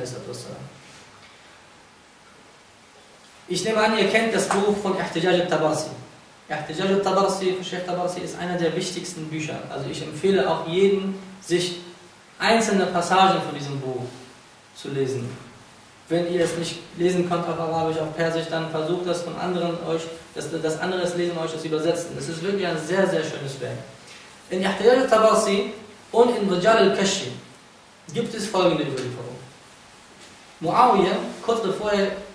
Ich nehme an, ihr kennt das Buch von Ihtijaj al-Tabarsi. Ihtijaj al-Tabarsi von Sheikh Tabarsi ist einer der wichtigsten Bücher. Also ich empfehle auch jedem, sich einzelne Passagen von diesem Buch zu lesen. Wenn ihr es nicht lesen könnt auf Arabisch, auf Persisch, dann versucht das von anderen euch, das andere Lesen euch das übersetzen. Das ist wirklich ein sehr, sehr schönes Werk. In Ihtijaj al-Tabarsi und in Rijal al-Kashfi gibt es folgende Überlieferung. Muawiyah, kurz bevor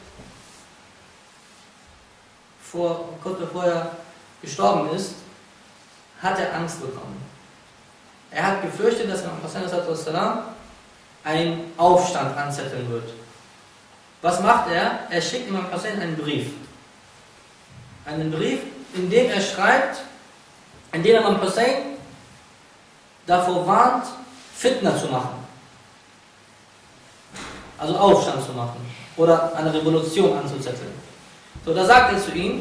er gestorben ist, hat er Angst bekommen. Er hat gefürchtet, dass Imam Hussein einen Aufstand anzetteln wird. Was macht er? Er schickt Imam Hussein einen Brief. Einen Brief, in dem er schreibt, in dem Imam Hussein davor warnt, Fitna zu machen. Also Aufstand zu machen. Oder eine Revolution anzuzetteln. So, da sagt er zu ihm,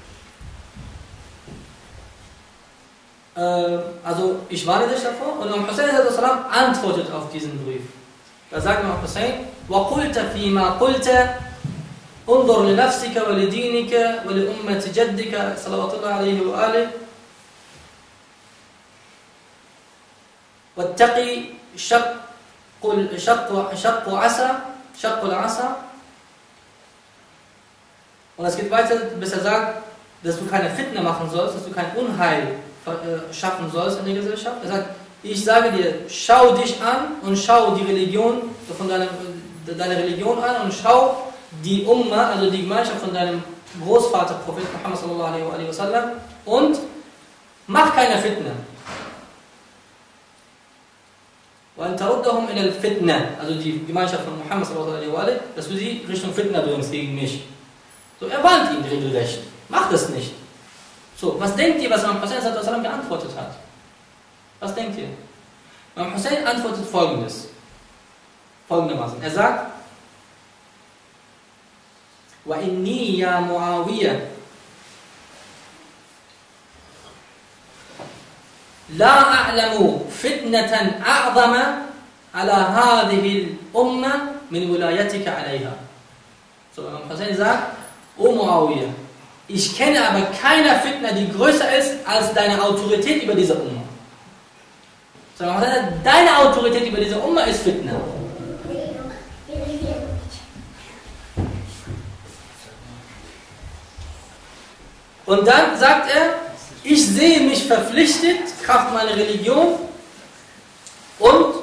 also ich warne dich davor, und Imam Hussein antwortet auf diesen Brief. Da sagt Imam Hussein, وَقُلْتَ فِي مَا قُلْتَ انظر لنفسك ولدينك ولأمة جدك صلوات الله عليه وآله واتقي شق العصا. Und es geht weiter, bis er sagt, dass du keine Fitna machen sollst, dass du kein Unheil schaffen sollst in der Gesellschaft. Er sagt, ich sage dir, schau dich an und schau die Religion von deiner Religion an und schau die Umma, also die Gemeinschaft von deinem Großvater, Prophet Muhammad sallallahu alaihi wasallam, und mach keine Fitna. Also die Gemeinschaft von Muhammad sallallahu alaihi wasallam, dass du sie Richtung Fitna bringst gegen mich. So, er warnt ihn regelrecht. Mach das nicht. So, was denkt ihr, was Imam Hussein geantwortet hat? Was denkt ihr? Imam Hussein antwortet folgendermaßen. Er sagt, وَإِنِّي يَا مُعَاوِيَةَ لَا أَعْلَمُ فِتْنَةً أَعْظَمَ عَلَى هَذِهِ الْأُمَّةِ مِنْ وِلَايَتِكَ عَلَيْهَا. So, Imam Hussein sagt, O Muawiyah, ich kenne aber keine Fitna, die größer ist als deine Autorität über diese Umma. So, Imam Hussein sagt, deine Autorität über diese Umma ist Fitna. Und dann sagt er, ich sehe mich verpflichtet, Kraft meiner Religion und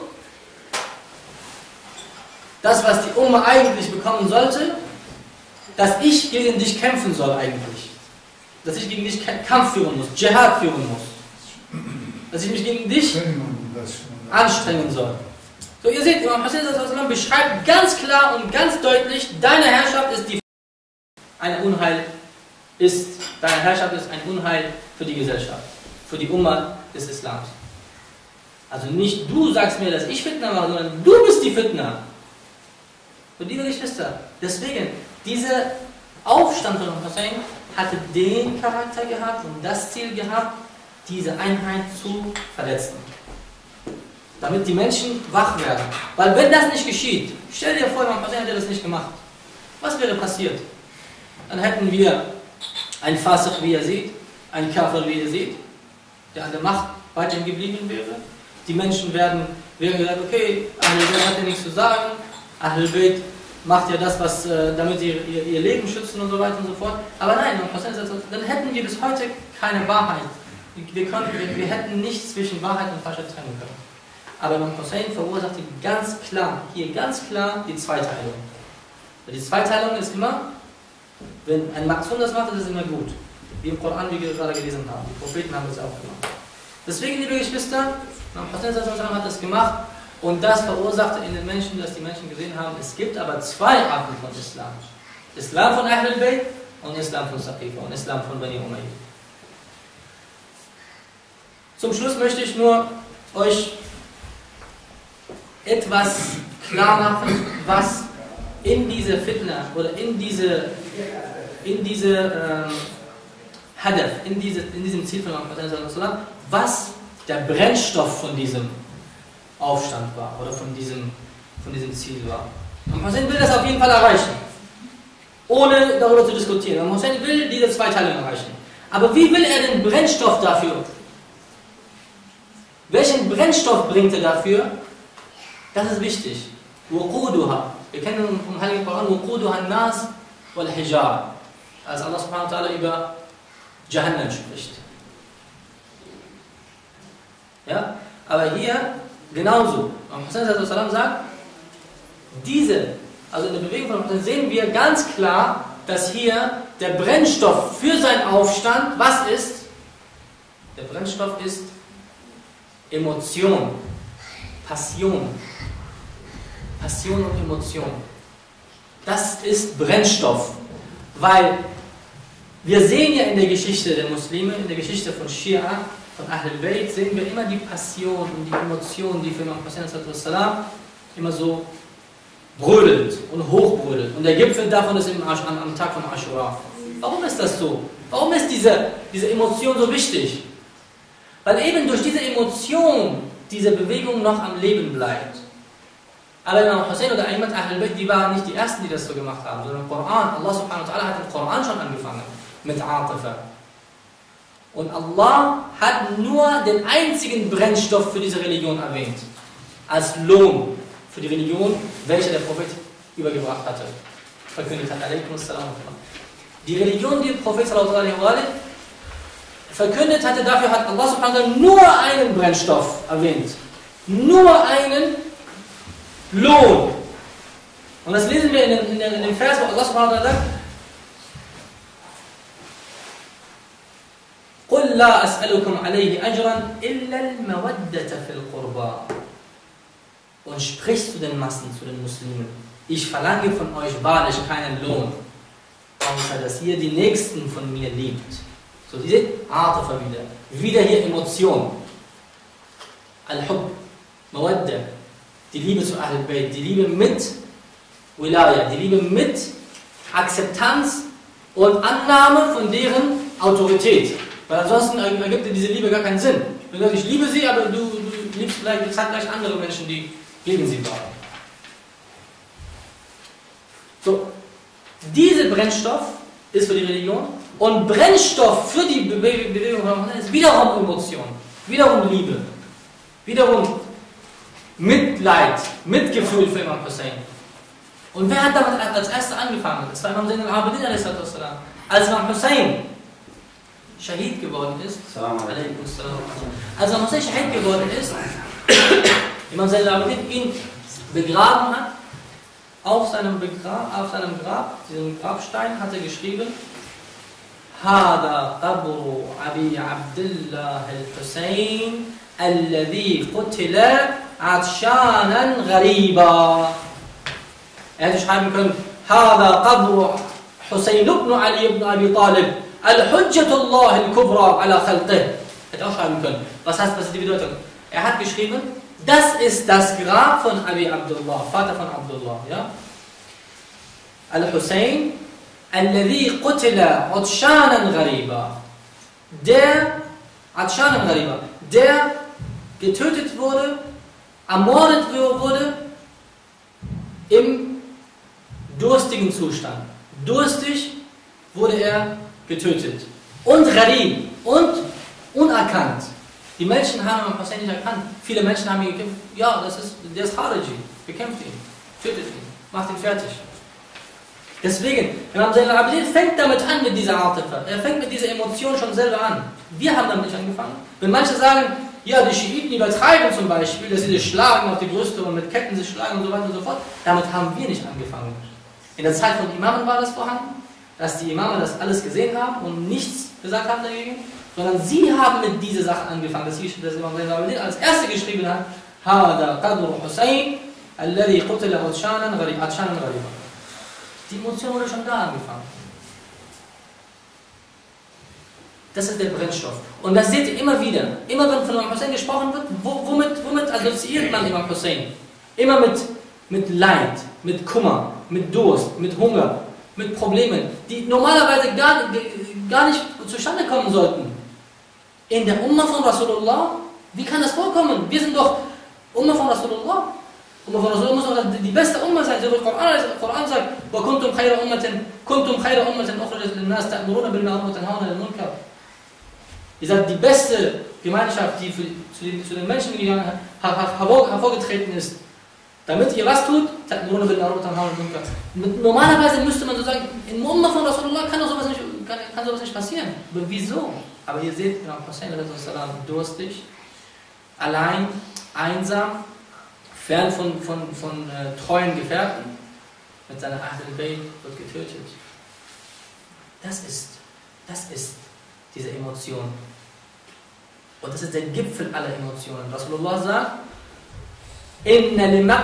das, was die Umma eigentlich bekommen sollte, dass ich gegen dich kämpfen soll eigentlich. Dass ich gegen dich Kampf führen muss, Dschihad führen muss. Dass ich mich gegen dich anstrengen soll. So, ihr seht, Imam Hussein beschreibt ganz klar und ganz deutlich, deine Herrschaft ist deine Herrschaft ist ein Unheil für die Gesellschaft, für die Umma des Islams. Also nicht du sagst mir, dass ich Fitna mache, sondern du bist die Fitna. Und liebe Geschwister, deswegen, dieser Aufstand von Hussein hatte den Charakter gehabt und das Ziel gehabt, diese Einheit zu verletzen. Damit die Menschen wach werden. Weil wenn das nicht geschieht, stell dir vor, Imam Hussein hätte das nicht gemacht. Was wäre passiert? Dann hätten wir einen Fasiq wie Yazid, einen Kafir wie Yazid, der an der Macht weiterhin geblieben wäre. Die Menschen wären gesagt, okay, Ahlul Bayt hat ja nichts zu sagen, Ahlul Bayt macht ja das, was, damit sie ihr Leben schützen und so weiter und so fort. Aber nein, dann hätten wir bis heute keine Wahrheit. Wir hätten nicht zwischen Wahrheit und Falschheit trennen können. Aber Imam Hussein verursachte ganz klar die Zweiteilung. Die Zweiteilung ist immer, wenn ein Ma'sum das macht, ist es immer gut. Wie im Koran, wie wir gerade gelesen haben. Die Propheten haben das auch gemacht. Deswegen, liebe Geschwister, Imam Hussein hat das gemacht und das verursachte in den Menschen, dass die Menschen gesehen haben, es gibt aber zwei Arten von Islam. Islam von Ahlul Bayt und Islam von Saqifa und Islam von Bani Umayyad. Zum Schluss möchte ich nur euch etwas klar machen, was in diese Fitna oder in diese Hadaf, in diesem Ziel von Muhammad, was der Brennstoff von diesem Aufstand war oder von diesem Ziel war. Und Hussein will das auf jeden Fall erreichen, ohne darüber zu diskutieren. Und Hussein will diese Zweiteilung erreichen. Aber wie will er den Brennstoff dafür? Welchen Brennstoff bringt er dafür? Das ist wichtig. Wuquduha. Wir kennen vom Heiligen Koran Wuquduha an-Nas wal-Hijar. Als Allah subhanahu wa ta'ala über Jahannam spricht. Ja? Aber hier genauso. Hussein sagt, also in der Bewegung von Hussein sehen wir ganz klar, dass hier der Brennstoff für seinen Aufstand, was ist? Der Brennstoff ist Emotion, Passion und Emotion. Das ist Brennstoff, weil wir sehen ja in der Geschichte der Muslime, in der Geschichte von Schia, von Ahlul Bayt, sehen wir immer die Passion und die Emotion, die für Imam Hussein immer so brödelt und hochbrödelt. Und der Gipfel davon ist am Tag von Ashura. Warum ist das so? Warum ist diese Emotion so wichtig? Weil eben durch diese Emotion diese Bewegung noch am Leben bleibt. Aber Imam Hussein oder Ayman Ahlul Bayt, die waren nicht die Ersten, die das so gemacht haben, sondern im Koran. Allah subhanahu wa ta'ala hat im Koran schon angefangen mit Atifa. Und Allah hat nur den einzigen Brennstoff für diese Religion erwähnt. Als Lohn für die Religion, welche der Prophet übergebracht hatte. Verkündet hat. Die Religion, die der Prophet verkündet hatte, dafür hat Allah subhanahu wa ta'ala nur einen Brennstoff erwähnt. Nur einen Lohn. Und das lesen wir in dem Vers, wo Allah subhanahu wa ta'ala sagt, قُلْ لَا أَسْأَلُكُمْ عَلَيْهِ أَجْرًا إِلَّا الْمَوَدَّةَ فِي الْقُرْبَى. Und sprich zu den Massen, zu den Muslimen, ich verlange von euch wahrlich keinen Lohn, außer dass ihr die Nächsten von mir liebt. So, ihr seht, Atifa wieder. Wieder hier Emotion. Al-Hub, Mawadda, die Liebe zu Ahl al-Bayt, die Liebe mit Wilaya, die Liebe mit Akzeptanz und Annahme von deren Autorität. Weil ansonsten ergibt diese Liebe gar keinen Sinn. Wenn du sagst, ich liebe sie, aber du liebst vielleicht gleich andere Menschen, die gegen sie waren. So, dieser Brennstoff ist für die Religion und Brennstoff für die Bewegung ist wiederum Emotion, wiederum Liebe, wiederum Mitleid, Mitgefühl für Imam Hussein. Und wer hat damit als Erster angefangen? Das war Imam Zain al-Abidin a.s. Als Imam Hussein Shahid geworden ist, als Imam Hussein Shahid geworden ist, Imam Zain al-Abidin ihn begraben hat, auf seinem Grab, diesem Grabstein, hat er geschrieben: Hada qabru Abi Abdullah al-Hussein alladhi qutila atshanan ghariba. Er hätte schreiben können: Hada qabru Hussein ibn Ali ibn Abi Talib al-Hujjatullah al-Kubra ala khalqih. Hätte auch schreiben können. Was ist die Bedeutung? Er hat geschrieben: Das ist das Grab von Abi Abdullah, Vater von Abdullah, ja? Al-Hussein, alladhi qutila atshanan ghariba. Der getötet wurde, ermordet wurde im durstigen Zustand. Durstig wurde er getötet. Und gharib, und unerkannt. Die Menschen haben Imam Hussein nicht erkannt. Viele Menschen haben ihn gekämpft. Ja, der ist Khariji. Bekämpft ihn, tötet ihn, macht ihn fertig. Deswegen, Imam Zain al-Abidin fängt damit an mit dieser Atifa. Er fängt mit dieser Emotion schon selber an. Wir haben damit nicht angefangen. Wenn manche sagen, ja, die Schiiten übertreiben zum Beispiel, dass sie sich schlagen auf die Brüste und mit Ketten sich schlagen und so weiter und so fort, damit haben wir nicht angefangen. In der Zeit von Imamen war das vorhanden, dass die Imame das alles gesehen haben und nichts gesagt haben dagegen. Sondern sie haben mit dieser Sache angefangen, dass Imam Zain al-Abidin als Erste geschrieben hat: Hada qadru Hussein, alladhi qutila atshanan ghariba. Die Emotion wurde schon da angefangen. Das ist der Brennstoff. Und das seht ihr immer wieder. Immer wenn von Imam Hussein gesprochen wird, womit assoziiert man Imam Hussein? Immer mit Leid, mit Kummer, mit Durst, mit Hunger, mit Problemen, die normalerweise gar nicht zustande kommen sollten. In der Ummah von Rasulullah, wie kann das vorkommen? Wir sind doch Ummah von Rasulullah. Ummah von Rasulullah muss doch die beste Ummah sein, so wie der Koran sagt: وَكُنْتُمْ خَيْرَ أُمَّةٍ أُخْرِجَتْ لِلنَّاسِ تَأْمُرُونَ بِالْمَعْرُوفِ وَتَنْهَوْنَ عَنِ الْمُنكَرِ. Ihr seid die beste Gemeinschaft, die zu den Menschen hervorgetreten ist, damit ihr was tut. تَأْمُرُونَ بِالْمَعْرُوفِ وَتَنْهَوْنَ عَنِ الْمُنكَرِ. Normalerweise müsste man so sagen, in Ummah von Rasulullah kann sowas nicht passieren. Aber wieso? Aber ihr seht, Imam Hussein durstig, allein, einsam, fern von treuen Gefährten, mit seiner Ahl al-Bayt wird getötet. Das ist diese Emotion. Und das ist der Gipfel aller Emotionen. Rasulullah sagt: Inna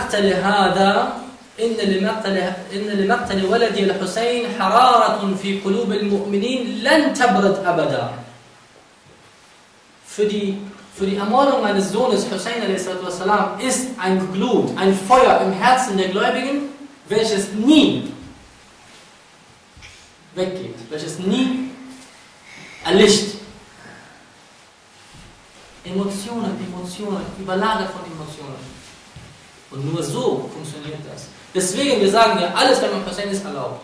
limaktali waladi al-Hussein hararatun fi qulub al-mu'minin lan tabrad abada. Für die Ermordung meines Sohnes Hussein a.s. ist ein Glut, ein Feuer im Herzen der Gläubigen, welches nie weggeht, welches nie erlischt. Emotionen, überlagert von Emotionen. Und nur so funktioniert das. Deswegen, wir sagen ja, alles, wenn man Hussein ist, erlaubt.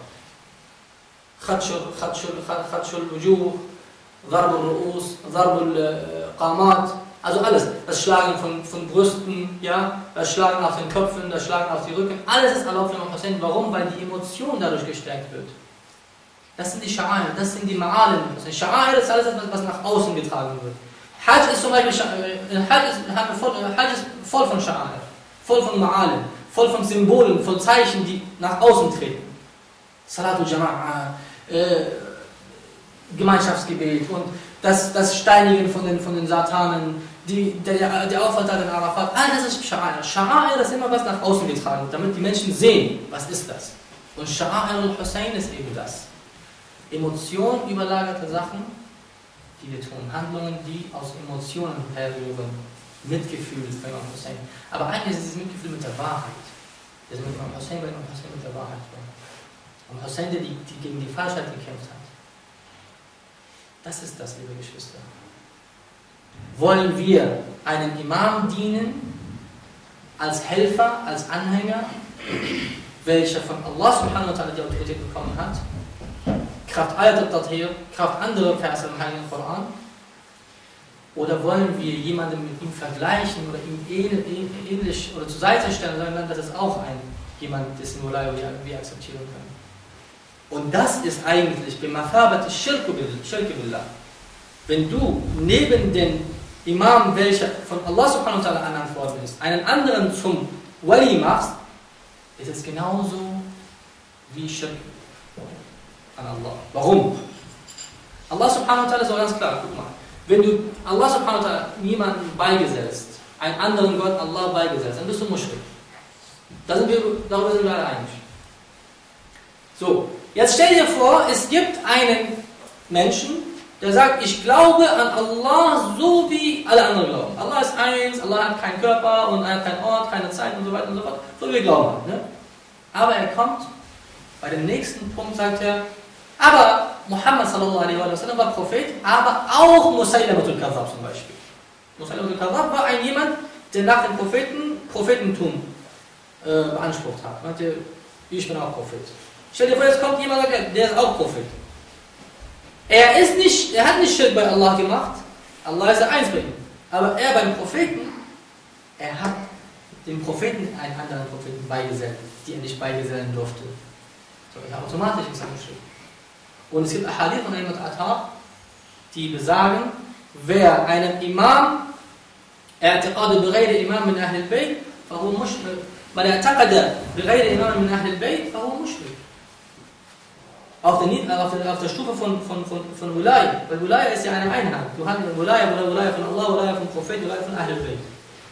Khatschul Wujuh, Darb al-Ru'us, Darb al-Qamat, also alles. Das Schlagen von Brüsten, ja, das Schlagen auf den Köpfen, das Schlagen auf die Rücken, alles ist erlaubt für Hussein. Warum? Weil die Emotion dadurch gestärkt wird. Das sind die Sha'air, das sind die Ma'alim. Sha'air ist alles, was nach außen getragen wird. Hajj ist zum Beispiel, Hajj ist voll von Sha'air, voll von Ma'alim, voll von Symbolen, von Zeichen, die nach außen treten. Salatul Jama'a, Gemeinschaftsgebet und das Steinigen von den Satanen, der Aufertrag in Arafat, all das ist Sha'air. Sha'air ist immer was nach außen getragen wird, damit die Menschen sehen, was ist das. Und Sha'air al-Hussein ist eben das. Emotionen überlagerte Sachen, die wir tun, Handlungen, die aus Emotionen herrühren, Mitgefühl bei Imam Hussein. Aber eigentlich ist dieses Mitgefühl mit der Wahrheit. Das ist mit Imam Hussein, weil Imam Hussein mit der Wahrheit war. Und Hussein, der gegen die Falschheit gekämpft hat. Das ist das, liebe Geschwister. Wollen wir einem Imam dienen, als Helfer, als Anhänger, welcher von Allah subhanahu wa ta'ala die Autorität bekommen hat, Kraft Ayat al-Tathir, Kraft anderer Verse im Heiligen Koran? Oder wollen wir jemanden mit ihm vergleichen oder ihm ähnlich oder zur Seite stellen und sagen, das ist auch jemand, dessen Mulaya wir akzeptieren können? Und das ist eigentlich bimafabati shirku billah. Wenn du neben den Imam, welcher von Allah subhanahu wa ta'ala ernannt worden ist, einen anderen zum Wali machst, ist es genauso wie Shirk an Allah. Warum? Allah subhanahu wa ta'ala ist auch ganz klar, guck mal, wenn du Allah subhanahu wa ta'ala niemanden beigesetzt, einen anderen Gott Allah beigesetzt, dann bist du Muschrik. Darüber sind wir alle einig. So, jetzt stell dir vor, es gibt einen Menschen, der sagt, ich glaube an Allah so wie alle anderen glauben. Allah ist eins, Allah hat keinen Körper und er hat keinen Ort, keine Zeit und so weiter und so fort. So wie wir glauben. Ne? Aber er kommt, bei dem nächsten Punkt sagt er, aber Muhammad sallallahu alaihi wa sallam war Prophet, aber auch Musaylimatul Kadhab zum Beispiel. Musaylimatul Kadhab war jemand, der nach dem Prophetentum beansprucht hat. Meinte, ich bin auch Prophet. Stell dir vor, jetzt kommt jemand und sagt, der ist auch Prophet. Er hat nicht Schirk bei Allah gemacht, Allah ist der Eins bei ihm. Aber er beim Propheten, er hat dem Propheten einen anderen Propheten beigesellt, die er nicht beigesellen durfte. So, ja, automatisch ist er Schirk. Und es gibt Ahadith von Ibn Attar, die besagen, wer einem Imam اعتقاد بغير إمام من أهل البيت فهو مشرك. من اعتقد بغير إمام من أهل البيت فهو مشرك. Auf der Stufe von Wilaya. Weil Wilaya ist ja eine Einheit. Du hast Wilaya von Allah, Wilaya vom Prophet, Wilaya von Ahl al-Bayt.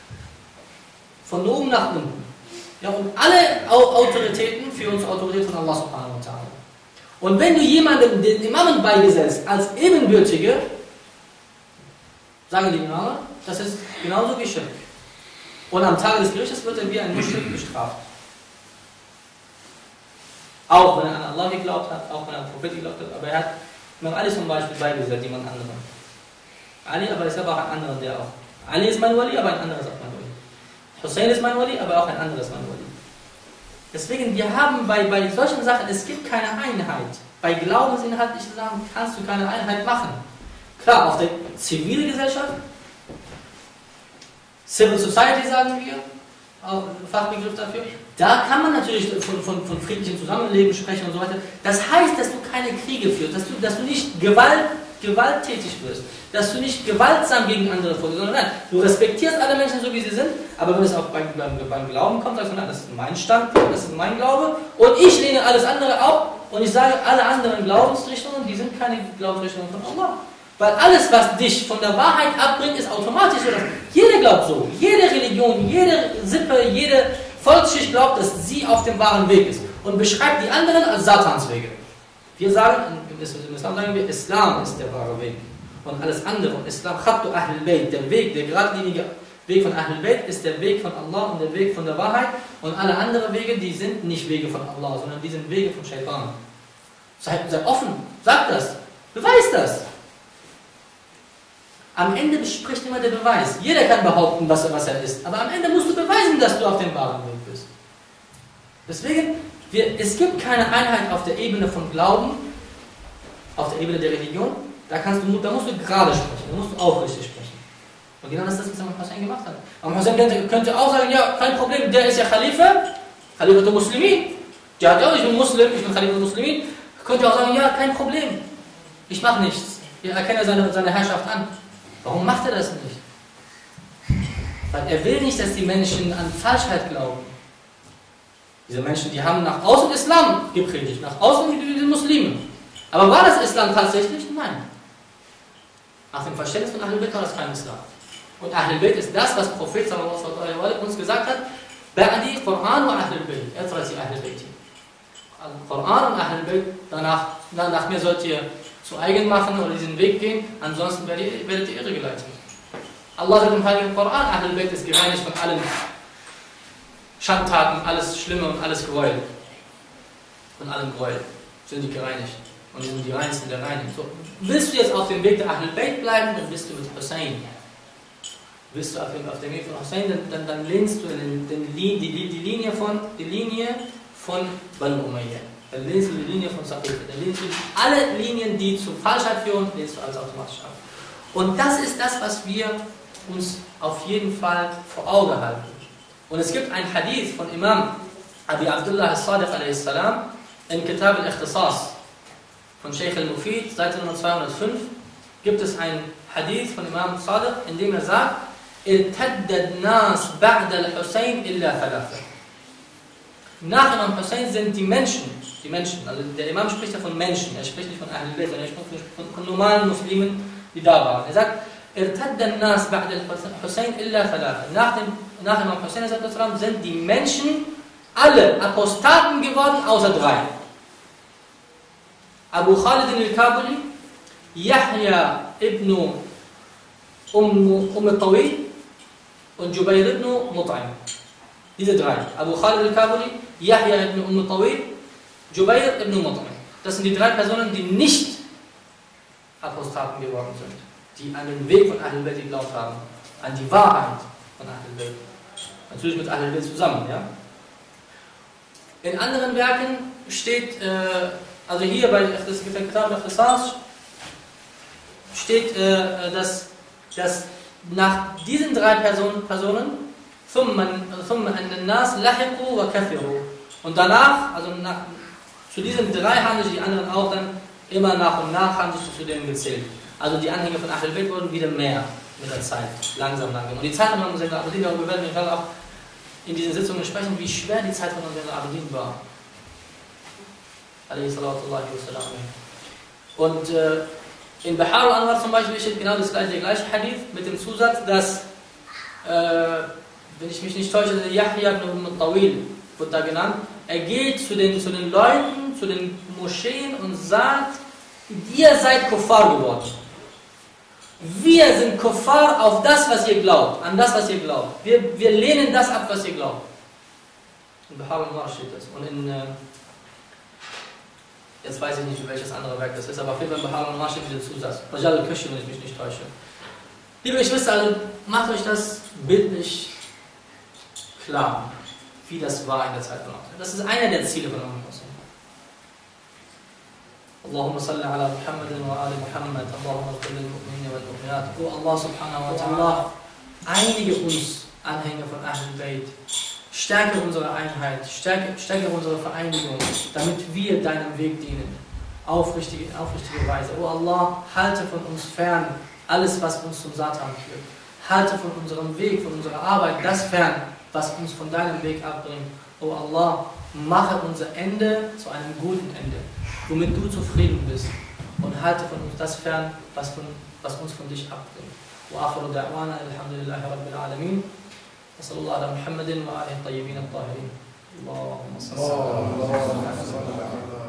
Von oben nach unten. Ja, und alle Autoritäten für uns Autorität von Allah subhanahu wa ta'ala. Und wenn du jemandem den Imamen beigesetzt als Ebenbürtige, sagen die Imame, das ist genauso wie Schirk. Und am Tage des Gerichtes wird er wie ein Muschrik bestraft. Auch wenn er an Allah geglaubt hat, auch wenn er an den Prophet geglaubt hat, aber er hat Imam Ali zum Beispiel beigesetzt, jemand anderen. Ali, aber es gab auch einen anderen, der auch. Ali ist mein Wali, aber ein anderes auch mein Wali. Hussein ist mein Wali, aber auch ein anderes mein Wali. Deswegen, wir haben bei solchen Sachen, es gibt keine Einheit. Bei glaubensinhaltlichen Sachen kannst du keine Einheit machen. Klar, auf der zivilen Gesellschaft, Civil Society sagen wir, auch Fachbegriff dafür, da kann man natürlich von friedlichem Zusammenleben sprechen und so weiter. Das heißt, dass du keine Kriege führst, dass du nicht gewalttätig wirst, dass du nicht gewaltsam gegen andere vorgehst, sondern nein, du respektierst alle Menschen so wie sie sind, aber wenn es auch beim Glauben kommt, sagst du, nein, das ist mein Standpunkt, das ist mein Glaube und ich lehne alles andere ab und ich sage, alle anderen Glaubensrichtungen, die sind keine Glaubensrichtungen von Allah. Weil alles, was dich von der Wahrheit abbringt, ist automatisch so. Jeder glaubt so. Jede Religion, jede Sippe, jede Volksschicht glaubt, dass sie auf dem wahren Weg ist. Und beschreibt die anderen als Satanswege. Wir sagen, im Islam sagen wir, Islam ist der wahre Weg. Und alles andere von Islam, Khattu Ahl al-Bayt, der Weg, der geradlinige Weg von Ahl al-Bayt ist der Weg von Allah und der Weg von der Wahrheit. Und alle anderen Wege, die sind nicht Wege von Allah, sondern die sind Wege von Shaitan. Sei offen, sag das, beweis das. Am Ende spricht immer der Beweis. Jeder kann behaupten, was er ist. Aber am Ende musst du beweisen, dass du auf dem wahren Weg bist. Deswegen, es gibt keine Einheit auf der Ebene von Glauben, auf der Ebene der Religion. Da musst du gerade sprechen, da musst du aufrichtig sprechen. Und genau das ist das, was Imam Hussein gemacht hat. Imam Hussein könnte auch sagen, ja, kein Problem, der ist ja Khalifa der Muslimin. Der hat ja auch, ich bin Muslim, ich bin Khalifa der Muslimin. Könnte auch sagen, ja, kein Problem, ich mache nichts. Ich erkenne seine Herrschaft an. Warum macht er das nicht? Weil er will nicht, dass die Menschen an Falschheit glauben. Diese Menschen, die haben nach außen Islam gepredigt, nach außen die Muslime. Aber war das Islam tatsächlich? Nein. Nach dem Verständnis von Ahl al-Bayt war das kein Islam. Und Ahl al-Bayt ist das, was Prophet sallallahu alaihi wa sallam uns gesagt hat, Ba'di Quran wa Ahl al-Bayt, Ahl al-Bayt. Quran und Ahl al-Bayt, danach nach mir sollt ihr zu eigen machen oder diesen Weg gehen, ansonsten werdet ihr irregeleitet. Allah sagt im Heiligen Koran, Ahlul Bayt ist gereinigt von allen Schandtaten, alles Schlimme und alles Gräuel. Von allem Gräuel sind die gereinigt. Und die sind die Reinsten der Reinigen. So, willst du jetzt auf dem Weg der Ahlul Bayt bleiben, dann bist du mit Hussein. Willst du auf dem Weg von Hussein, dann lehnst du die Linie von Banu Umayyah. Dann lehnst du die Linie von Saqif. Dann lehnst du alle Linien, die zu Falschheit führen, lehnst du alles automatisch ab. Und das ist das, was wir uns auf jeden Fall vor Augen halten. Und es gibt ein Hadith von Imam Abi Abdullah al-Sadiq a.s. in Kitab al-Ikhtisas von Sheikh al-Mufid, Seite Nummer 205, gibt es ein Hadith von Imam Sadiq, in dem er sagt, Irtadda nas ba'da al-Hussein illa thalatha. Nach Imam Hussein sind die Menschen, also der Imam spricht ja von Menschen, er spricht nicht von Ahlul Bayt, er spricht von normalen Muslimen, die da waren. Er sagt, Irtadda nas ba'da al-Hussein illa thalatha. Nach Imam Hussein sind die Menschen alle Apostaten geworden, außer 3. Abu Khalid al-Kabuli, Yahya ibn Tawil und Jubayr ibn Mut'im. Diese 3. Abu Khalid al-Kabuli, Yahya ibn Tawil, Jubayr ibn Mut'im. Das sind die 3 Personen, die nicht Apostaten geworden sind, die an den Weg von Ahlul Bayt geglaubt haben, an die Wahrheit von Ahlul Bayt. Natürlich mit Ahlul Bayt zusammen, ja. In anderen Werken steht, also hier bei Kitab al-Ikhtisas steht, dass nach diesen 3 Personen und danach, also zu diesen 3 haben sich die anderen auch dann immer nach und nach haben sich zu denen gezählt. Also die Anhänger von Ahlul Bayt wurden wieder mehr mit der Zeit, langsam. Und die Zeit von Zayn al-Abidin, darüber werden wir auch in diesen Sitzungen sprechen, wie schwer die Zeit von Zayn al-Abidin war. Und in Bahar al-Anwar zum Beispiel steht genau der gleiche Hadith mit dem Zusatz, dass, wenn ich mich nicht täusche, Yahya ibn Tawil wird da genannt, er geht zu den Leuten, zu den Moscheen und sagt, ihr seid Kuffar geworden. Wir sind Kuffar auf das, was ihr glaubt, an das, was ihr glaubt. Wir lehnen das ab, was ihr glaubt. In Bahar al-Anwar steht das. Und jetzt weiß ich nicht, welches andere Werk das ist, aber auf jeden Fall in Bahar al-Anwar steht dieser Zusatz. Rajal al-Kashi, wenn ich mich nicht täusche. Liebe Geschwister, also macht euch das bildlich klar, wie das war in der Zeit von Hussein. Das ist einer der Ziele von Hussein. Allahumma salli ala Muhammadin wa ali Muhammad, Allahumma salli lil mu'minina wal mu'minat. Oh Allah subhanahu wa ta'ala, einige uns Anhänger von Ahlul Bayt, stärke unsere Einheit, stärke unsere Vereinigung, damit wir deinem Weg dienen. Aufrichtige Weise. Oh Allah, halte von uns fern alles, was uns zum Satan führt. Halte von unserem Weg, von unserer Arbeit das fern, was uns von deinem Weg abbringt. Oh Allah, mache unser Ende zu einem guten Ende, womit du zufrieden bist. Und halte von uns das fern, was uns von dich abbringt. Wa akhiru da'wana alhamdulillahi rabbil alamin. وصلى الله على محمد وآله الطيبين الطاهرين. اللهم صل على محمد.